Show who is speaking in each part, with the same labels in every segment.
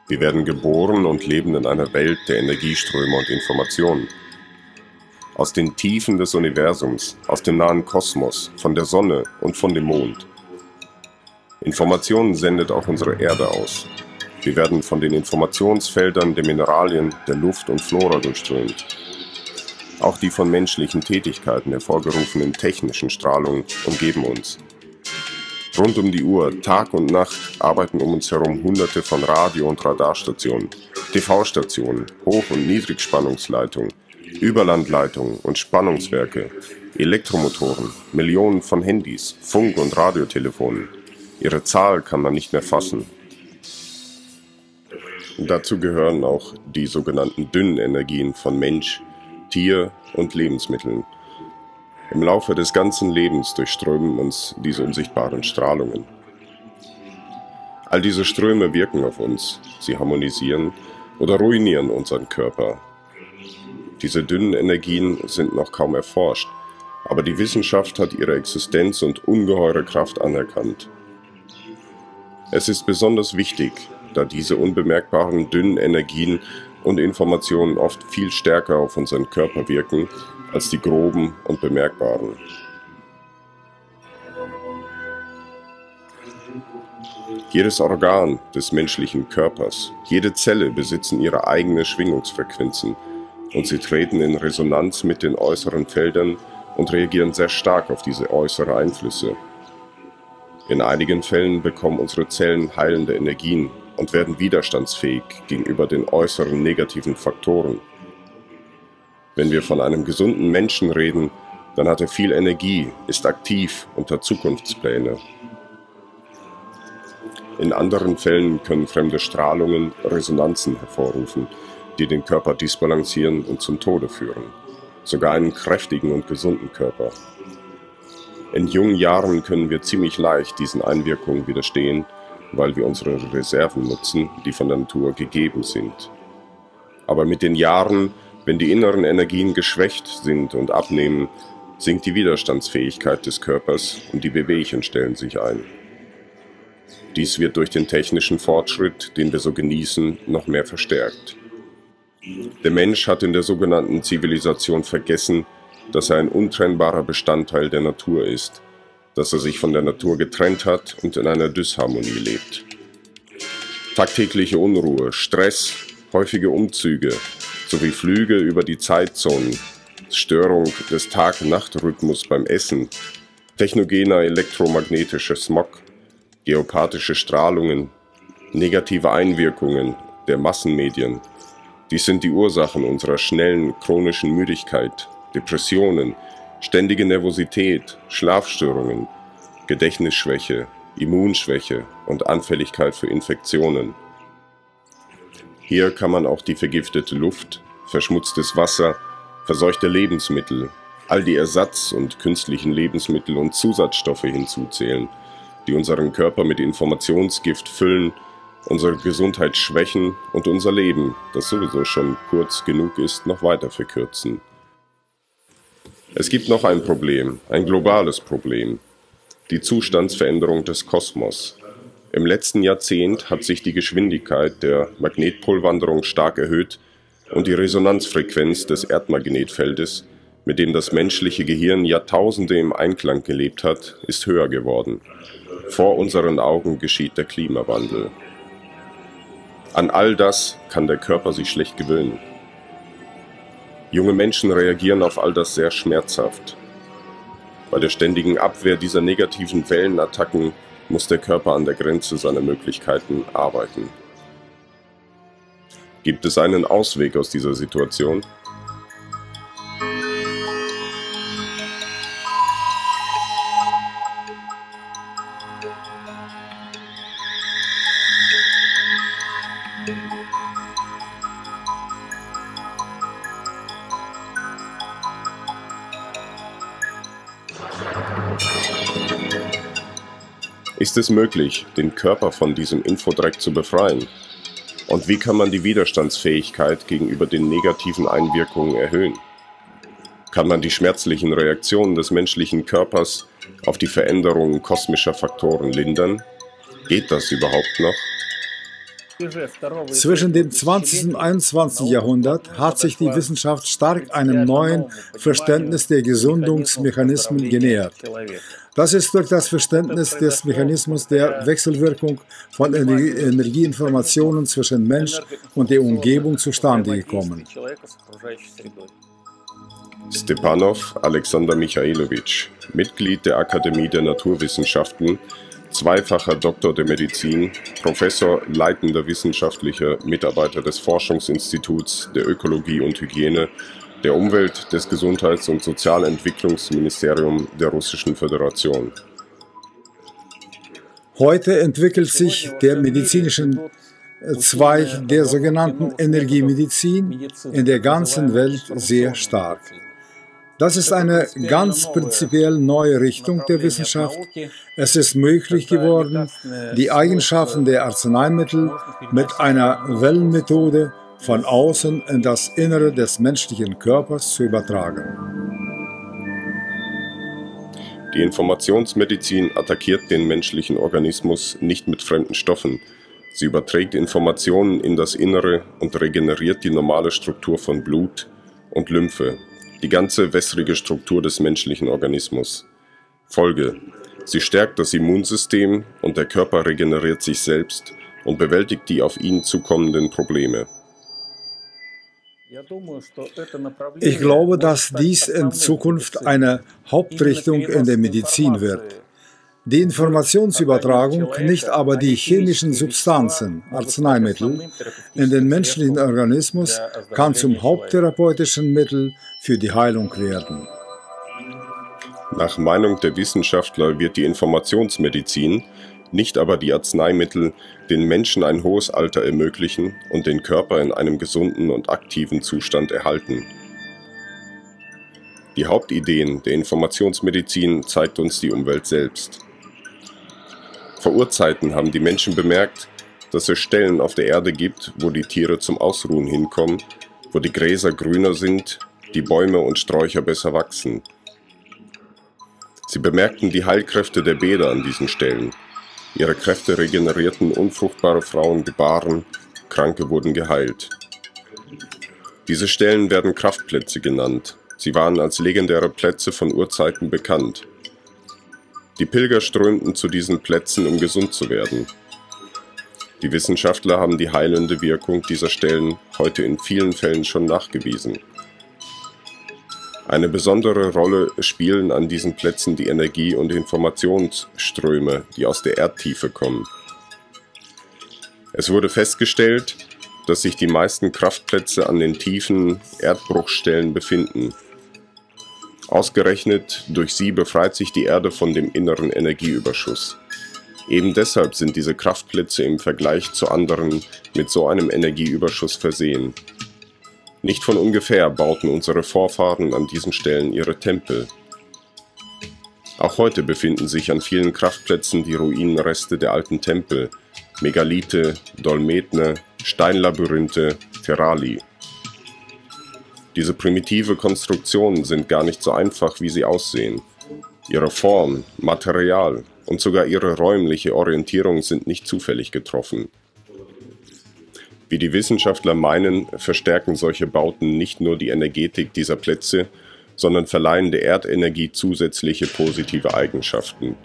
Speaker 1: Wir werden geboren und leben in einer Welt der Energieströme und Informationen. Aus den Tiefen des Universums, aus dem nahen Kosmos, von der Sonne und von dem Mond. Informationen sendet auch unsere Erde aus. Wir werden von den Informationsfeldern der Mineralien, der Luft und Flora durchströmt. Auch die von menschlichen Tätigkeiten hervorgerufenen technischen Strahlungen umgeben uns. Rund um die Uhr, Tag und Nacht, arbeiten um uns herum Hunderte von Radio- und Radarstationen, TV-Stationen, Hoch- und Niedrigspannungsleitungen, Überlandleitungen und Spannungswerke, Elektromotoren, Millionen von Handys, Funk- und Radiotelefonen. Ihre Zahl kann man nicht mehr fassen. Dazu gehören auch die sogenannten dünnen Energien von Mensch, Tier und Lebensmitteln. Im Laufe des ganzen Lebens durchströmen uns diese unsichtbaren Strahlungen. All diese Ströme wirken auf uns, sie harmonisieren oder ruinieren unseren Körper. Diese dünnen Energien sind noch kaum erforscht, aber die Wissenschaft hat ihre Existenz und ungeheure Kraft anerkannt. Es ist besonders wichtig, da diese unbemerkbaren dünnen Energien und Informationen oft viel stärker auf unseren Körper wirken als die groben und bemerkbaren. Jedes Organ des menschlichen Körpers, jede Zelle besitzen ihre eigenen Schwingungsfrequenzen und sie treten in Resonanz mit den äußeren Feldern und reagieren sehr stark auf diese äußeren Einflüsse. In einigen Fällen bekommen unsere Zellen heilende Energien und werden widerstandsfähig gegenüber den äußeren negativen Faktoren. Wenn wir von einem gesunden Menschen reden, dann hat er viel Energie, ist aktiv und hat Zukunftspläne. In anderen Fällen können fremde Strahlungen Resonanzen hervorrufen, die den Körper disbalancieren und zum Tode führen. Sogar einen kräftigen und gesunden Körper. In jungen Jahren können wir ziemlich leicht diesen Einwirkungen widerstehen, weil wir unsere Reserven nutzen, die von der Natur gegeben sind. Aber mit den Jahren, wenn die inneren Energien geschwächt sind und abnehmen, sinkt die Widerstandsfähigkeit des Körpers und die Wehwehchen stellen sich ein. Dies wird durch den technischen Fortschritt, den wir so genießen, noch mehr verstärkt. Der Mensch hat in der sogenannten Zivilisation vergessen, dass er ein untrennbarer Bestandteil der Natur ist, dass er sich von der Natur getrennt hat und in einer Dysharmonie lebt. Tagtägliche Unruhe, Stress, häufige Umzüge sowie Flüge über die Zeitzonen, Störung des Tag-Nacht-Rhythmus beim Essen, technogener elektromagnetischer Smog, geopathische Strahlungen, negative Einwirkungen der Massenmedien. Dies sind die Ursachen unserer schnellen chronischen Müdigkeit, Depressionen, ständige Nervosität, Schlafstörungen, Gedächtnisschwäche, Immunschwäche und Anfälligkeit für Infektionen. Hier kann man auch die vergiftete Luft, verschmutztes Wasser, verseuchte Lebensmittel, all die Ersatz- und künstlichen Lebensmittel und Zusatzstoffe hinzuzählen, die unseren Körper mit Informationsgift füllen, unsere Gesundheit schwächen und unser Leben, das sowieso schon kurz genug ist, noch weiter verkürzen. Es gibt noch ein Problem, ein globales Problem: die Zustandsveränderung des Kosmos. Im letzten Jahrzehnt hat sich die Geschwindigkeit der Magnetpolwanderung stark erhöht und die Resonanzfrequenz des Erdmagnetfeldes, mit dem das menschliche Gehirn Jahrtausende im Einklang gelebt hat, ist höher geworden. Vor unseren Augen geschieht der Klimawandel. An all das kann der Körper sich schlecht gewöhnen. Junge Menschen reagieren auf all das sehr schmerzhaft. Bei der ständigen Abwehr dieser negativen Wellenattacken muss der Körper an der Grenze seiner Möglichkeiten arbeiten. Gibt es einen Ausweg aus dieser Situation? Ist es möglich, den Körper von diesem Infodreck zu befreien? Und wie kann man die Widerstandsfähigkeit gegenüber den negativen Einwirkungen erhöhen? Kann man die schmerzlichen Reaktionen des menschlichen Körpers auf die Veränderungen kosmischer Faktoren lindern? Geht das überhaupt noch?
Speaker 2: Zwischen dem 20. und 21. Jahrhundert hat sich die Wissenschaft stark einem neuen Verständnis der Gesundungsmechanismen genähert. Das ist durch das Verständnis des Mechanismus der Wechselwirkung von Energieinformationen zwischen Mensch und der Umgebung zustande gekommen.
Speaker 1: Stepanov Alexander Michailowitsch, Mitglied der Akademie der Naturwissenschaften, zweifacher Doktor der Medizin, Professor, leitender wissenschaftlicher Mitarbeiter des Forschungsinstituts der Ökologie und Hygiene, der Umwelt-, des Gesundheits- und Sozialentwicklungsministerium der Russischen Föderation.
Speaker 2: Heute entwickelt sich der medizinische Zweig der sogenannten Energiemedizin in der ganzen Welt sehr stark. Das ist eine ganz prinzipiell neue Richtung der Wissenschaft. Es ist möglich geworden, die Eigenschaften der Arzneimittel mit einer Wellenmethode von außen in das Innere des menschlichen Körpers zu übertragen.
Speaker 1: Die Informationsmedizin attackiert den menschlichen Organismus nicht mit fremden Stoffen. Sie überträgt Informationen in das Innere und regeneriert die normale Struktur von Blut und Lymphe, die ganze wässrige Struktur des menschlichen Organismus. Folge: Sie stärkt das Immunsystem und der Körper regeneriert sich selbst und bewältigt die auf ihn zukommenden Probleme.
Speaker 2: Ich glaube, dass dies in Zukunft eine Hauptrichtung in der Medizin wird. Die Informationsübertragung, nicht aber die chemischen Substanzen, Arzneimittel, in den menschlichen Organismus kann zum haupttherapeutischen Mittel für die Heilung werden.
Speaker 1: Nach Meinung der Wissenschaftler wird die Informationsmedizin, nicht aber die Arzneimittel, den Menschen ein hohes Alter ermöglichen und den Körper in einem gesunden und aktiven Zustand erhalten. Die Hauptideen der Informationsmedizin zeigt uns die Umwelt selbst. Vor Urzeiten haben die Menschen bemerkt, dass es Stellen auf der Erde gibt, wo die Tiere zum Ausruhen hinkommen, wo die Gräser grüner sind, die Bäume und Sträucher besser wachsen. Sie bemerkten die Heilkräfte der Bäder an diesen Stellen. Ihre Kräfte regenerierten unfruchtbare Frauen gebaren, Kranke wurden geheilt. Diese Stellen werden Kraftplätze genannt. Sie waren als legendäre Plätze von Urzeiten bekannt. Die Pilger strömten zu diesen Plätzen, um gesund zu werden. Die Wissenschaftler haben die heilende Wirkung dieser Stellen heute in vielen Fällen schon nachgewiesen. Eine besondere Rolle spielen an diesen Plätzen die Energie- und Informationsströme, die aus der Erdtiefe kommen. Es wurde festgestellt, dass sich die meisten Kraftplätze an den tiefen Erdbruchstellen befinden. Ausgerechnet durch sie befreit sich die Erde von dem inneren Energieüberschuss. Eben deshalb sind diese Kraftplätze im Vergleich zu anderen mit so einem Energieüberschuss versehen. Nicht von ungefähr bauten unsere Vorfahren an diesen Stellen ihre Tempel. Auch heute befinden sich an vielen Kraftplätzen die Ruinenreste der alten Tempel, Megalithe, Dolmene, Steinlabyrinthe, Terali. Diese primitive Konstruktionen sind gar nicht so einfach, wie sie aussehen. Ihre Form, Material und sogar ihre räumliche Orientierung sind nicht zufällig getroffen. Wie die Wissenschaftler meinen, verstärken solche Bauten nicht nur die Energetik dieser Plätze, sondern verleihen der Erdenergie zusätzliche positive Eigenschaften.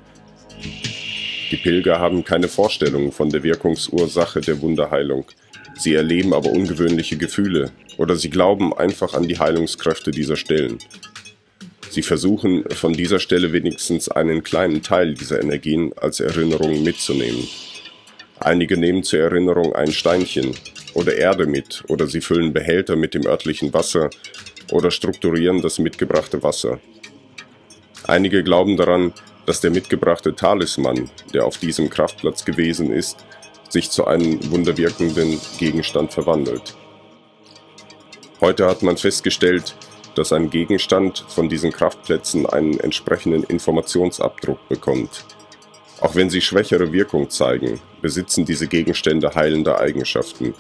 Speaker 1: Die Pilger haben keine Vorstellung von der Wirkungsursache der Wunderheilung. Sie erleben aber ungewöhnliche Gefühle oder sie glauben einfach an die Heilungskräfte dieser Stellen. Sie versuchen, von dieser Stelle wenigstens einen kleinen Teil dieser Energien als Erinnerung mitzunehmen. Einige nehmen zur Erinnerung ein Steinchen oder Erde mit oder sie füllen Behälter mit dem örtlichen Wasser oder strukturieren das mitgebrachte Wasser. Einige glauben daran, dass der mitgebrachte Talisman, der auf diesem Kraftplatz gewesen ist, sich zu einem wunderwirkenden Gegenstand verwandelt. Heute hat man festgestellt, dass ein Gegenstand von diesen Kraftplätzen einen entsprechenden Informationsabdruck bekommt. Auch wenn sie schwächere Wirkung zeigen, besitzen diese Gegenstände heilende Eigenschaften.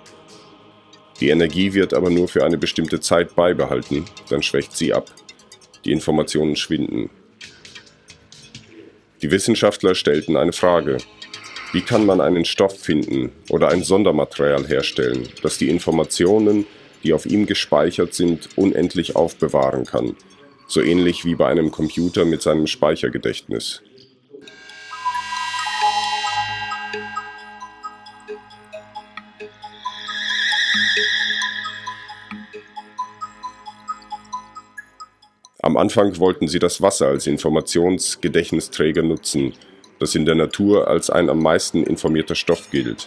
Speaker 1: Die Energie wird aber nur für eine bestimmte Zeit beibehalten, dann schwächt sie ab. Die Informationen schwinden. Die Wissenschaftler stellten eine Frage. Wie kann man einen Stoff finden oder ein Sondermaterial herstellen, das die Informationen, die auf ihm gespeichert sind, unendlich aufbewahren kann, so ähnlich wie bei einem Computer mit seinem Speichergedächtnis? Am Anfang wollten sie das Wasser als Informationsgedächtnisträger nutzen, das in der Natur als ein am meisten informierter Stoff gilt.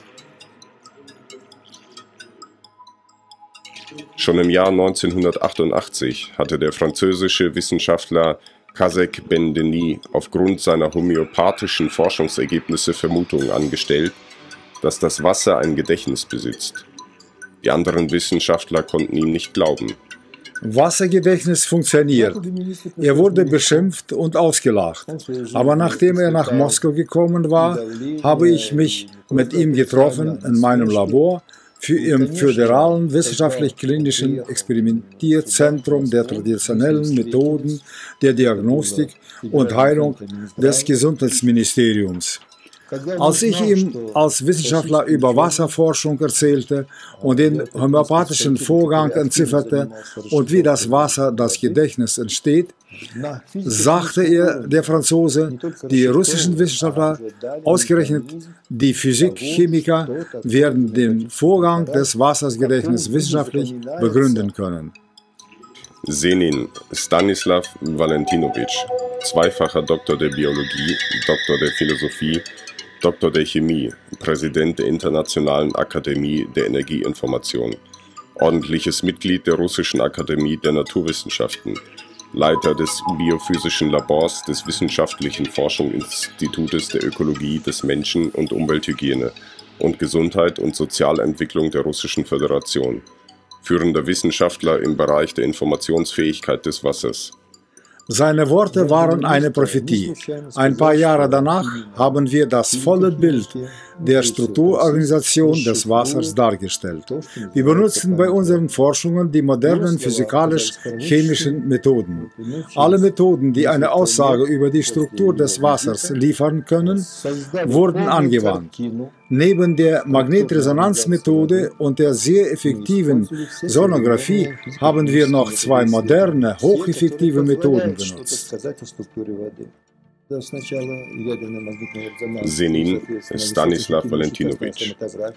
Speaker 1: Schon im Jahr 1988 hatte der französische Wissenschaftler Kazek Ben-Denis aufgrund seiner homöopathischen Forschungsergebnisse Vermutungen angestellt, dass das Wasser ein Gedächtnis besitzt. Die anderen Wissenschaftler konnten ihm nicht glauben.
Speaker 2: Wassergedächtnis funktioniert. Er wurde beschimpft und ausgelacht. Aber nachdem er nach Moskau gekommen war, habe ich mich mit ihm getroffen in meinem Labor im Föderalen Wissenschaftlich-Klinischen Experimentierzentrum der traditionellen Methoden der Diagnostik und Heilung des Gesundheitsministeriums. Als ich ihm als Wissenschaftler über Wasserforschung erzählte und den homöopathischen Vorgang entzifferte und wie das Wasser, das Gedächtnis entsteht, sagte er, der Franzose, die russischen Wissenschaftler, ausgerechnet die Physikchemiker, werden den Vorgang des Wassergedächtnisses wissenschaftlich begründen können.
Speaker 1: Senin Stanislav Valentinowitsch, zweifacher Doktor der Biologie, Doktor der Philosophie, Doktor der Chemie, Präsident der Internationalen Akademie der Energieinformation, ordentliches Mitglied der Russischen Akademie der Naturwissenschaften, Leiter des biophysischen Labors des Wissenschaftlichen Forschungsinstitutes der Ökologie des Menschen- und Umwelthygiene und Gesundheit und Sozialentwicklung der Russischen Föderation, führender Wissenschaftler im Bereich der Informationsfähigkeit des Wassers.
Speaker 2: Seine Worte waren eine Prophetie. Ein paar Jahre danach haben wir das volle Bild der Strukturorganisation des Wassers dargestellt. Wir benutzen bei unseren Forschungen die modernen physikalisch-chemischen Methoden. Alle Methoden, die eine Aussage über die Struktur des Wassers liefern können, wurden angewandt. Neben der Magnetresonanzmethode und der sehr effektiven Sonographie haben wir noch zwei moderne, hocheffektive Methoden benutzt.
Speaker 1: Senin Stanislav Valentinowitsch.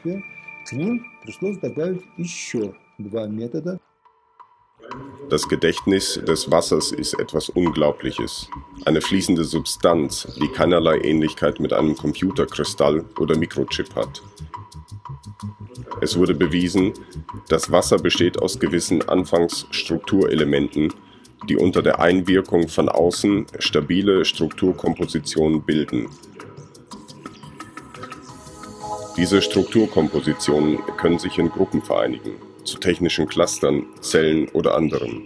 Speaker 1: Das Gedächtnis des Wassers ist etwas Unglaubliches. Eine fließende Substanz, die keinerlei Ähnlichkeit mit einem Computerkristall oder Mikrochip hat. Es wurde bewiesen, dass Wasser besteht aus gewissen Anfangsstrukturelementen, die unter der Einwirkung von außen stabile Strukturkompositionen bilden. Diese Strukturkompositionen können sich in Gruppen vereinigen, zu technischen Clustern, Zellen oder anderem.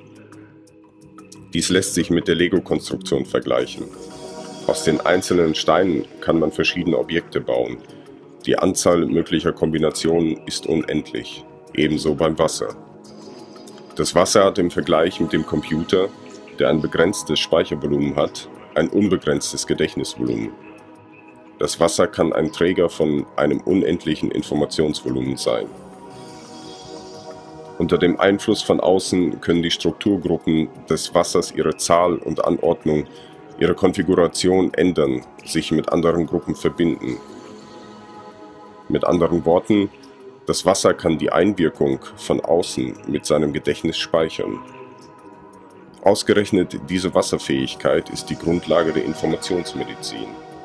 Speaker 1: Dies lässt sich mit der Lego-Konstruktion vergleichen. Aus den einzelnen Steinen kann man verschiedene Objekte bauen. Die Anzahl möglicher Kombinationen ist unendlich, ebenso beim Wasser. Das Wasser hat im Vergleich mit dem Computer, der ein begrenztes Speichervolumen hat, ein unbegrenztes Gedächtnisvolumen. Das Wasser kann ein Träger von einem unendlichen Informationsvolumen sein. Unter dem Einfluss von außen können die Strukturgruppen des Wassers ihre Zahl und Anordnung, ihre Konfiguration ändern, sich mit anderen Gruppen verbinden. Mit anderen Worten, das Wasser kann die Einwirkung von außen mit seinem Gedächtnis speichern. Ausgerechnet diese Wasserfähigkeit ist die Grundlage der Informationsmedizin.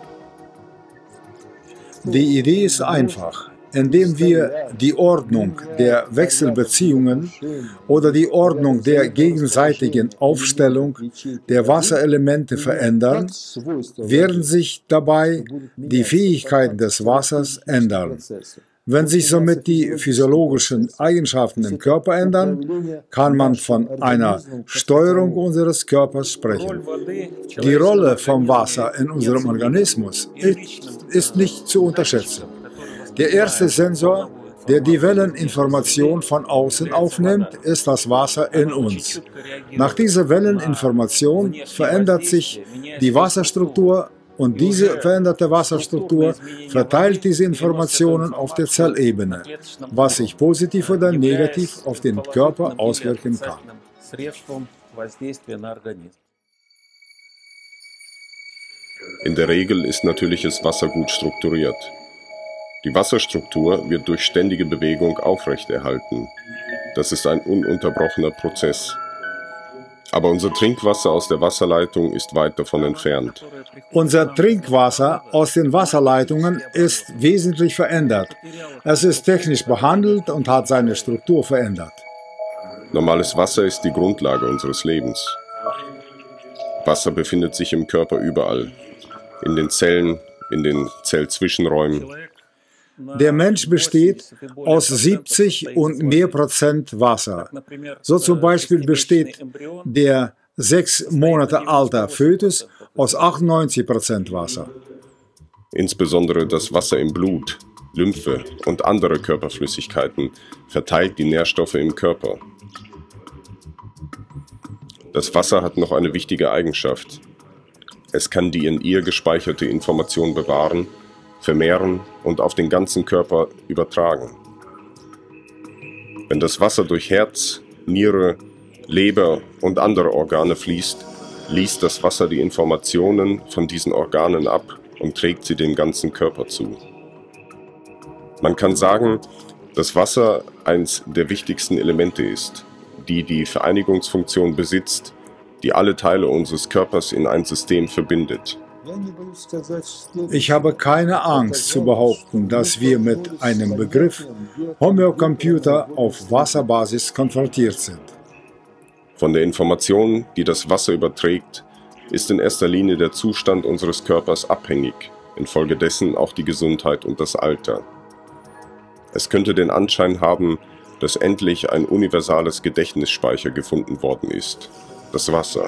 Speaker 2: Die Idee ist einfach. Indem wir die Ordnung der Wechselbeziehungen oder die Ordnung der gegenseitigen Aufstellung der Wasserelemente verändern, werden sich dabei die Fähigkeiten des Wassers ändern. Wenn sich somit die physiologischen Eigenschaften im Körper ändern, kann man von einer Steuerung unseres Körpers sprechen. Die Rolle vom Wasser in unserem Organismus ist nicht zu unterschätzen. Der erste Sensor, der die Welleninformation von außen aufnimmt, ist das Wasser in uns. Nach dieser Welleninformation verändert sich die Wasserstruktur Und diese veränderte Wasserstruktur verteilt diese Informationen auf der Zellebene, was sich positiv oder negativ auf den Körper auswirken kann.
Speaker 1: In der Regel ist natürliches Wasser gut strukturiert. Die Wasserstruktur wird durch ständige Bewegung aufrechterhalten. Das ist ein ununterbrochener Prozess. Aber unser Trinkwasser aus der Wasserleitung ist weit davon entfernt.
Speaker 2: Unser Trinkwasser aus den Wasserleitungen ist wesentlich verändert. Es ist technisch behandelt und hat seine Struktur verändert.
Speaker 1: Normales Wasser ist die Grundlage unseres Lebens. Wasser befindet sich im Körper überall. In den Zellen, in den Zellzwischenräumen.
Speaker 2: Der Mensch besteht aus 70 und mehr Prozent Wasser. So zum Beispiel besteht der 6 Monate alte Fötus aus 98% Wasser.
Speaker 1: Insbesondere das Wasser im Blut, Lymphe und andere Körperflüssigkeiten verteilt die Nährstoffe im Körper. Das Wasser hat noch eine wichtige Eigenschaft. Es kann die in ihr gespeicherte Information bewahren, vermehren und auf den ganzen Körper übertragen. Wenn das Wasser durch Herz, Niere, Leber und andere Organe fließt, liest das Wasser die Informationen von diesen Organen ab und trägt sie dem ganzen Körper zu. Man kann sagen, dass Wasser eines der wichtigsten Elemente ist, die die Vereinigungsfunktion besitzt, die alle Teile unseres Körpers in ein System verbindet.
Speaker 2: Ich habe keine Angst zu behaupten, dass wir mit einem Begriff Homöocomputer auf Wasserbasis konfrontiert sind.
Speaker 1: Von der Information, die das Wasser überträgt, ist in erster Linie der Zustand unseres Körpers abhängig, infolgedessen auch die Gesundheit und das Alter. Es könnte den Anschein haben, dass endlich ein universales Gedächtnisspeicher gefunden worden ist, das Wasser.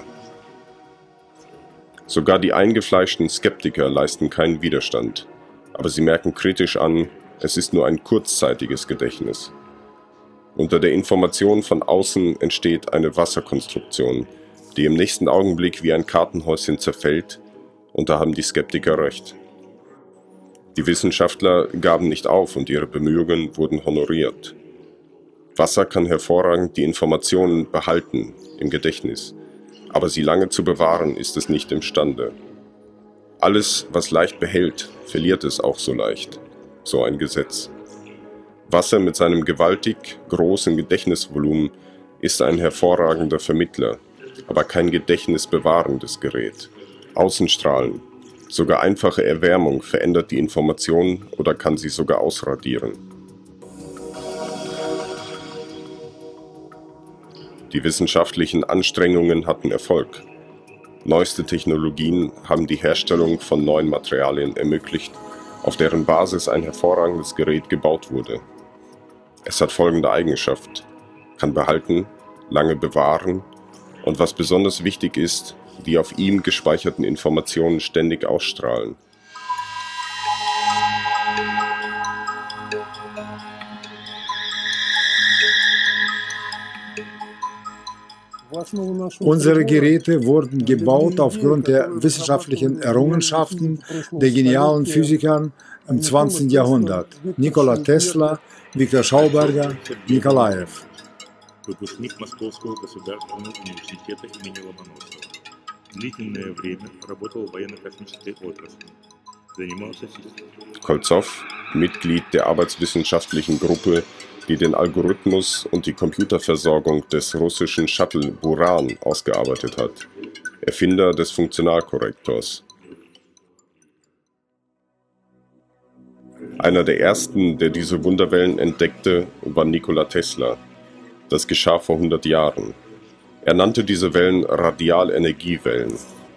Speaker 1: Sogar die eingefleischten Skeptiker leisten keinen Widerstand, aber sie merken kritisch an, es ist nur ein kurzzeitiges Gedächtnis. Unter der Information von außen entsteht eine Wasserkonstruktion, die im nächsten Augenblick wie ein Kartenhäuschen zerfällt, und da haben die Skeptiker recht. Die Wissenschaftler gaben nicht auf und ihre Bemühungen wurden honoriert. Wasser kann hervorragend die Informationen behalten im Gedächtnis, aber sie lange zu bewahren ist es nicht imstande. Alles, was leicht behält, verliert es auch so leicht. So ein Gesetz. Wasser mit seinem gewaltig großen Gedächtnisvolumen ist ein hervorragender Vermittler, aber kein gedächtnisbewahrendes Gerät. Außenstrahlen, sogar einfache Erwärmung verändert die Information oder kann sie sogar ausradieren. Die wissenschaftlichen Anstrengungen hatten Erfolg. Neueste Technologien haben die Herstellung von neuen Materialien ermöglicht, auf deren Basis ein hervorragendes Gerät gebaut wurde. Es hat folgende Eigenschaft: kann behalten, lange bewahren und, was besonders wichtig ist, die auf ihm gespeicherten Informationen ständig ausstrahlen.
Speaker 2: Unsere Geräte wurden gebaut aufgrund der wissenschaftlichen Errungenschaften der genialen Physiker im 20. Jahrhundert: Nikola Tesla, Viktor Schauberger, Nikolajew.
Speaker 3: Выпускник Московского государственного университета имени Ломоносова. Длительное время работал в военно-космической отрасли. Занимался системой.
Speaker 1: Kolzow, Mitglied der arbeitswissenschaftlichen Gruppe, die den Algorithmus und die Computerversorgung des russischen Shuttle Buran ausgearbeitet hat. Erfinder des Funktionalkorrektors. Einer der ersten, der diese Wunderwellen entdeckte, war Nikola Tesla. Das geschah vor 100 Jahren. Er nannte diese Wellen Radialenergiewellen.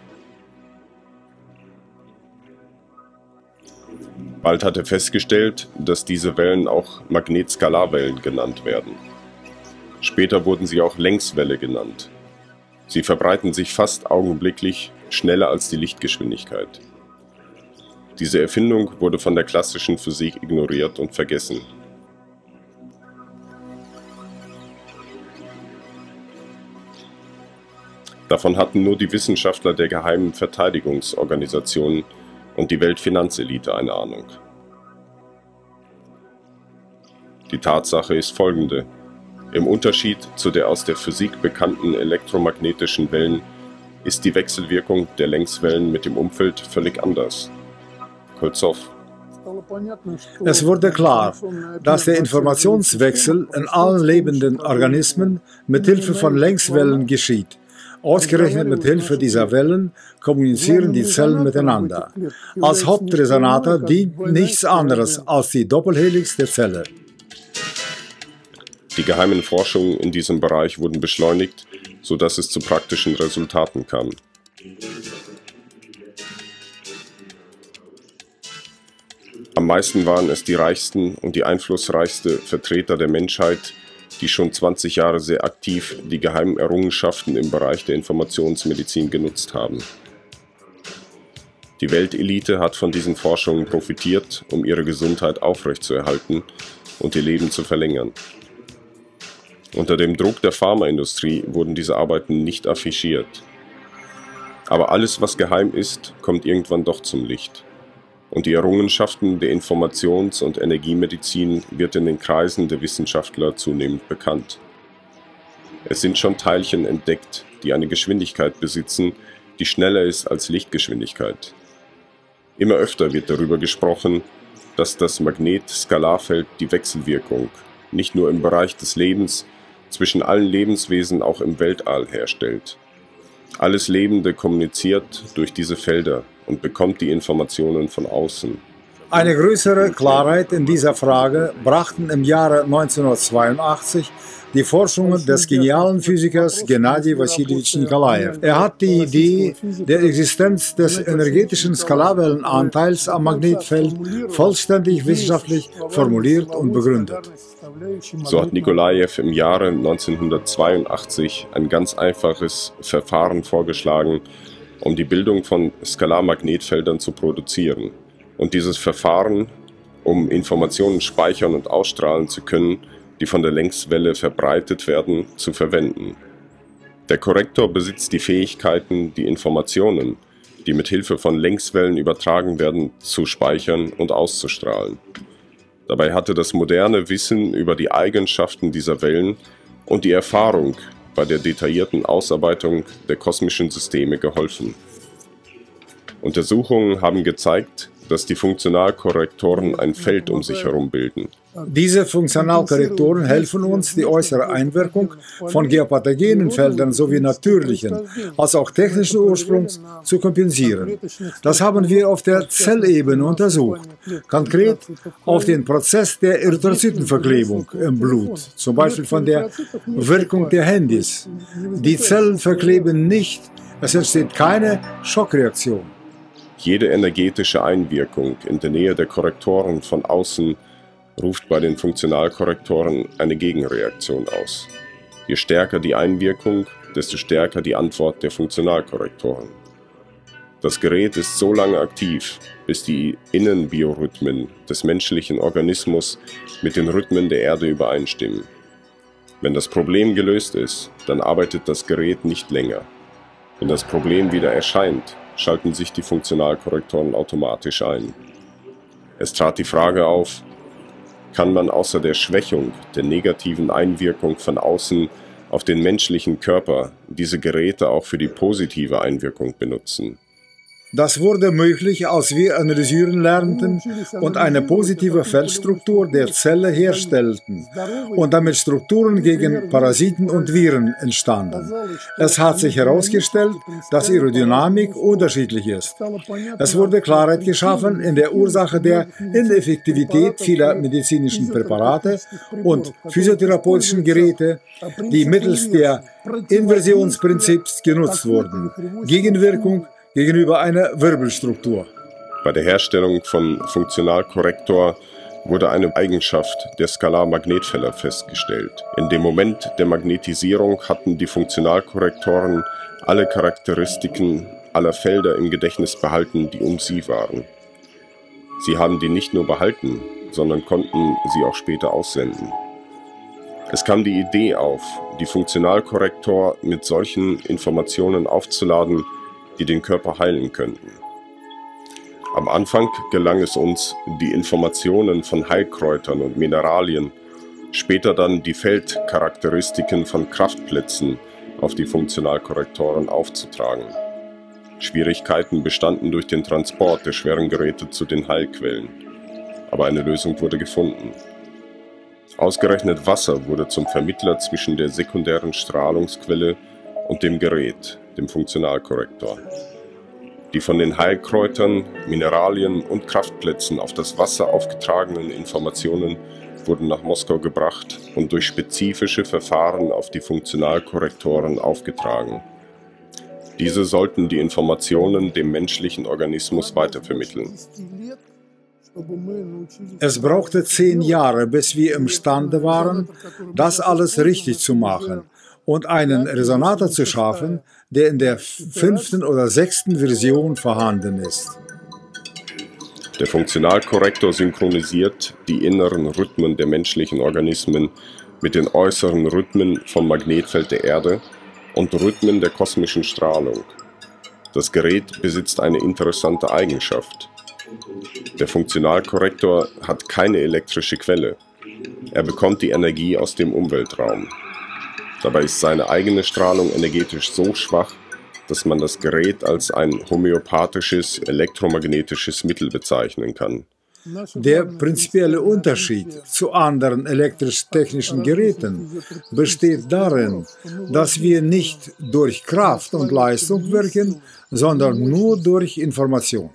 Speaker 1: Bald hat er festgestellt, dass diese Wellen auch Magnetskalarwellen genannt werden. Später wurden sie auch Längswelle genannt. Sie verbreiten sich fast augenblicklich, schneller als die Lichtgeschwindigkeit. Diese Erfindung wurde von der klassischen Physik ignoriert und vergessen. Davon hatten nur die Wissenschaftler der geheimen Verteidigungsorganisationen und die Weltfinanzelite eine Ahnung. Die Tatsache ist folgende: Im Unterschied zu der aus der Physik bekannten elektromagnetischen Wellen ist die Wechselwirkung der Längswellen mit dem Umfeld völlig anders. Kolzow.
Speaker 2: Es wurde klar, dass der Informationswechsel in allen lebenden Organismen mit Hilfe von Längswellen geschieht. Ausgerechnet mit Hilfe dieser Wellen kommunizieren die Zellen miteinander. Als Hauptresonator dient nichts anderes als die Doppelhelix der Zelle.
Speaker 1: Die geheimen Forschungen in diesem Bereich wurden beschleunigt, sodass es zu praktischen Resultaten kam. Am meisten waren es die reichsten und die einflussreichsten Vertreter der Menschheit, die schon 20 Jahre sehr aktiv die geheimen Errungenschaften im Bereich der Informationsmedizin genutzt haben. Die Weltelite hat von diesen Forschungen profitiert, um ihre Gesundheit aufrechtzuerhalten und ihr Leben zu verlängern. Unter dem Druck der Pharmaindustrie wurden diese Arbeiten nicht affichiert. Aber alles, was geheim ist, kommt irgendwann doch zum Licht. Und die Errungenschaften der Informations- und Energiemedizin wird in den Kreisen der Wissenschaftler zunehmend bekannt. Es sind schon Teilchen entdeckt, die eine Geschwindigkeit besitzen, die schneller ist als Lichtgeschwindigkeit. Immer öfter wird darüber gesprochen, dass das Magnetskalarfeld die Wechselwirkung nicht nur im Bereich des Lebens zwischen allen Lebenswesen auch im Weltall herstellt. Alles Lebende kommuniziert durch diese Felder und bekommt die Informationen von außen.
Speaker 2: Eine größere Klarheit in dieser Frage brachten im Jahre 1982 die Forschungen des genialen Physikers Gennady Wassiljewitsch Nikolajew. Er hat die Idee der Existenz des energetischen Skalarwellenanteils am Magnetfeld vollständig wissenschaftlich formuliert und begründet.
Speaker 1: So hat Nikolajew im Jahre 1982 ein ganz einfaches Verfahren vorgeschlagen, um die Bildung von Skalarmagnetfeldern zu produzieren. Und dieses Verfahren, um Informationen speichern und ausstrahlen zu können, die von der Längswelle verbreitet werden, zu verwenden. Der Korrektor besitzt die Fähigkeiten, die Informationen, die mit Hilfe von Längswellen übertragen werden, zu speichern und auszustrahlen. Dabei hatte das moderne Wissen über die Eigenschaften dieser Wellen und die Erfahrung bei der detaillierten Ausarbeitung der kosmischen Systeme geholfen. Untersuchungen haben gezeigt, dass die Funktionalkorrektoren ein Feld um sich herum bilden.
Speaker 2: Diese Funktionalkorrektoren helfen uns, die äußere Einwirkung von geopathogenen Feldern sowie natürlichen, als auch technischen Ursprungs zu kompensieren. Das haben wir auf der Zellebene untersucht, konkret auf den Prozess der Erythrozytenverklebung im Blut, zum Beispiel von der Wirkung der Handys. Die Zellen verkleben nicht, es entsteht keine Schockreaktion.
Speaker 1: Jede energetische Einwirkung in der Nähe der Korrektoren von außen ruft bei den Funktionalkorrektoren eine Gegenreaktion aus. Je stärker die Einwirkung, desto stärker die Antwort der Funktionalkorrektoren. Das Gerät ist so lange aktiv, bis die Innenbiorhythmen des menschlichen Organismus mit den Rhythmen der Erde übereinstimmen. Wenn das Problem gelöst ist, dann arbeitet das Gerät nicht länger. Wenn das Problem wieder erscheint, schalten sich die Funktionalkorrektoren automatisch ein. Es trat die Frage auf: Kann man außer der Schwächung der negativen Einwirkung von außen auf den menschlichen Körper diese Geräte auch für die positive Einwirkung benutzen?
Speaker 2: Das wurde möglich, als wir analysieren lernten und eine positive Feldstruktur der Zelle herstellten und damit Strukturen gegen Parasiten und Viren entstanden. Es hat sich herausgestellt, dass ihre Dynamik unterschiedlich ist. Es wurde Klarheit geschaffen in der Ursache der Ineffektivität vieler medizinischen Präparate und physiotherapeutischen Geräte, die mittels der Inversionsprinzips genutzt wurden. Gegenwirkung gegenüber einer Wirbelstruktur.
Speaker 1: Bei der Herstellung von Funktionalkorrektor wurde eine Eigenschaft der Skalarmagnetfelder festgestellt. In dem Moment der Magnetisierung hatten die Funktionalkorrektoren alle Charakteristiken aller Felder im Gedächtnis behalten, die um sie waren. Sie haben die nicht nur behalten, sondern konnten sie auch später aussenden. Es kam die Idee auf, die Funktionalkorrektor mit solchen Informationen aufzuladen, die den Körper heilen könnten. Am Anfang gelang es uns, die Informationen von Heilkräutern und Mineralien, später dann die Feldcharakteristiken von Kraftplätzen auf die Funktionalkorrektoren aufzutragen. Schwierigkeiten bestanden durch den Transport der schweren Geräte zu den Heilquellen, aber eine Lösung wurde gefunden. Ausgerechnet Wasser wurde zum Vermittler zwischen der sekundären Strahlungsquelle und dem Gerät, dem Funktionalkorrektor. Die von den Heilkräutern, Mineralien und Kraftplätzen auf das Wasser aufgetragenen Informationen wurden nach Moskau gebracht und durch spezifische Verfahren auf die Funktionalkorrektoren aufgetragen. Diese sollten die Informationen dem menschlichen Organismus weitervermitteln.
Speaker 2: Es brauchte 10 Jahre, bis wir imstande waren, das alles richtig zu machen und einen Resonator zu schaffen, der in der 5. oder 6. Version vorhanden ist.
Speaker 1: Der Funktionalkorrektor synchronisiert die inneren Rhythmen der menschlichen Organismen mit den äußeren Rhythmen vom Magnetfeld der Erde und Rhythmen der kosmischen Strahlung. Das Gerät besitzt eine interessante Eigenschaft. Der Funktionalkorrektor hat keine elektrische Quelle. Er bekommt die Energie aus dem Umweltraum. Dabei ist seine eigene Strahlung energetisch so schwach, dass man das Gerät als ein homöopathisches, elektromagnetisches Mittel bezeichnen kann.
Speaker 2: Der prinzipielle Unterschied zu anderen elektrisch-technischen Geräten besteht darin, dass wir nicht durch Kraft und Leistung wirken, sondern nur durch Information.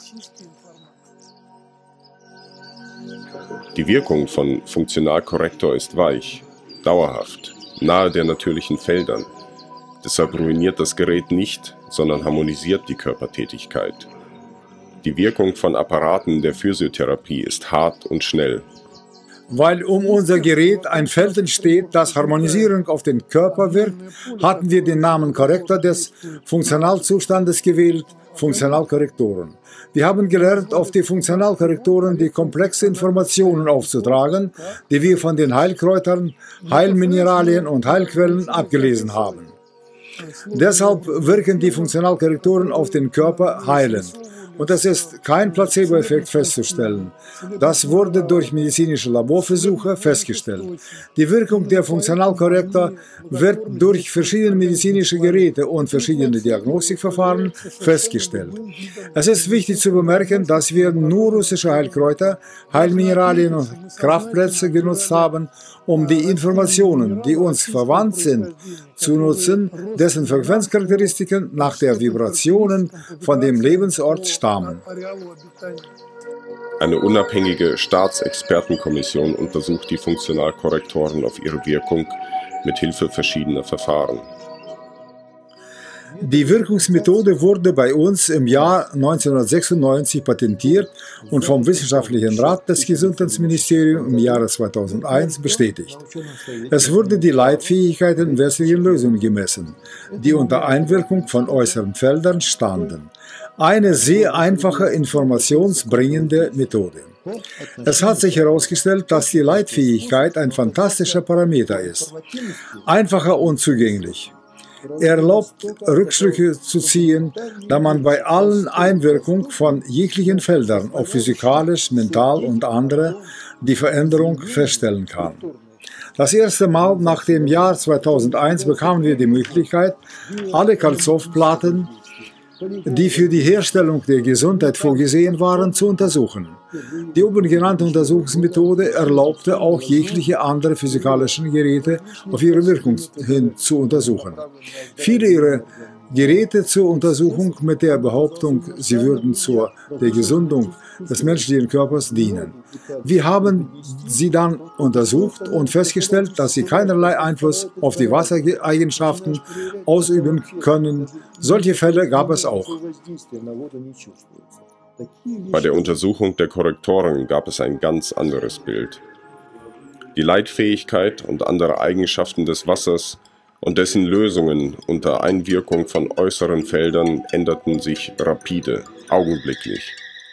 Speaker 1: Die Wirkung von Funktionalkorrektor ist weich, dauerhaft, nahe der natürlichen Feldern. Deshalb ruiniert das Gerät nicht, sondern harmonisiert die Körpertätigkeit. Die Wirkung von Apparaten der Physiotherapie ist hart und schnell.
Speaker 2: Weil um unser Gerät ein Feld entsteht, das Harmonisierung auf den Körper wirkt, hatten wir den Namen Korrektor des Funktionalzustandes gewählt, Funktionalkorrektoren. Wir haben gelernt, auf die Funktionalkorrektoren die komplexe Informationen aufzutragen, die wir von den Heilkräutern, Heilmineralien und Heilquellen abgelesen haben. Deshalb wirken die Funktionalkorrektoren auf den Körper heilend. Und es ist kein Placebo-Effekt festzustellen. Das wurde durch medizinische Laborversuche festgestellt. Die Wirkung der Funktionalkorrektor wird durch verschiedene medizinische Geräte und verschiedene Diagnostikverfahren festgestellt. Es ist wichtig zu bemerken, dass wir nur russische Heilkräuter, Heilmineralien und Kraftplätze genutzt haben, um die Informationen, die uns verwandt sind, zu nutzen, dessen Frequenzcharakteristiken nach der Vibrationen von dem Lebensort stammen.
Speaker 1: Eine unabhängige Staatsexpertenkommission untersucht die Funktionalkorrektoren auf ihre Wirkung mit Hilfe verschiedener Verfahren.
Speaker 2: Die Wirkungsmethode wurde bei uns im Jahr 1996 patentiert und vom Wissenschaftlichen Rat des Gesundheitsministeriums im Jahre 2001 bestätigt. Es wurde die Leitfähigkeit in westlichen Lösungen gemessen, die unter Einwirkung von äußeren Feldern standen. Eine sehr einfache, informationsbringende Methode. Es hat sich herausgestellt, dass die Leitfähigkeit ein fantastischer Parameter ist. Einfacher und zugänglich. Er erlaubt, Rückschlüsse zu ziehen, da man bei allen Einwirkungen von jeglichen Feldern auf physikalisch, mental und andere die Veränderung feststellen kann. Das erste Mal nach dem Jahr 2001 bekamen wir die Möglichkeit, alle Kalzow-Platten, die für die Herstellung der Gesundheit vorgesehen waren, zu untersuchen. Die oben genannte Untersuchungsmethode erlaubte auch jegliche andere physikalische Geräte auf ihre Wirkung hin zu untersuchen. Viele ihrer Geräte zur Untersuchung mit der Behauptung, sie würden zur der Gesundung des menschlichen Körpers dienen. Wir haben sie dann untersucht und festgestellt, dass sie keinerlei Einfluss auf die Wassereigenschaften ausüben können. Solche Fälle gab es auch.
Speaker 1: Bei der Untersuchung der Korrektoren gab es ein ganz anderes Bild. Die Leitfähigkeit und andere Eigenschaften des Wassers und dessen Lösungen unter Einwirkung von äußeren Feldern änderten sich rapide, augenblicklich.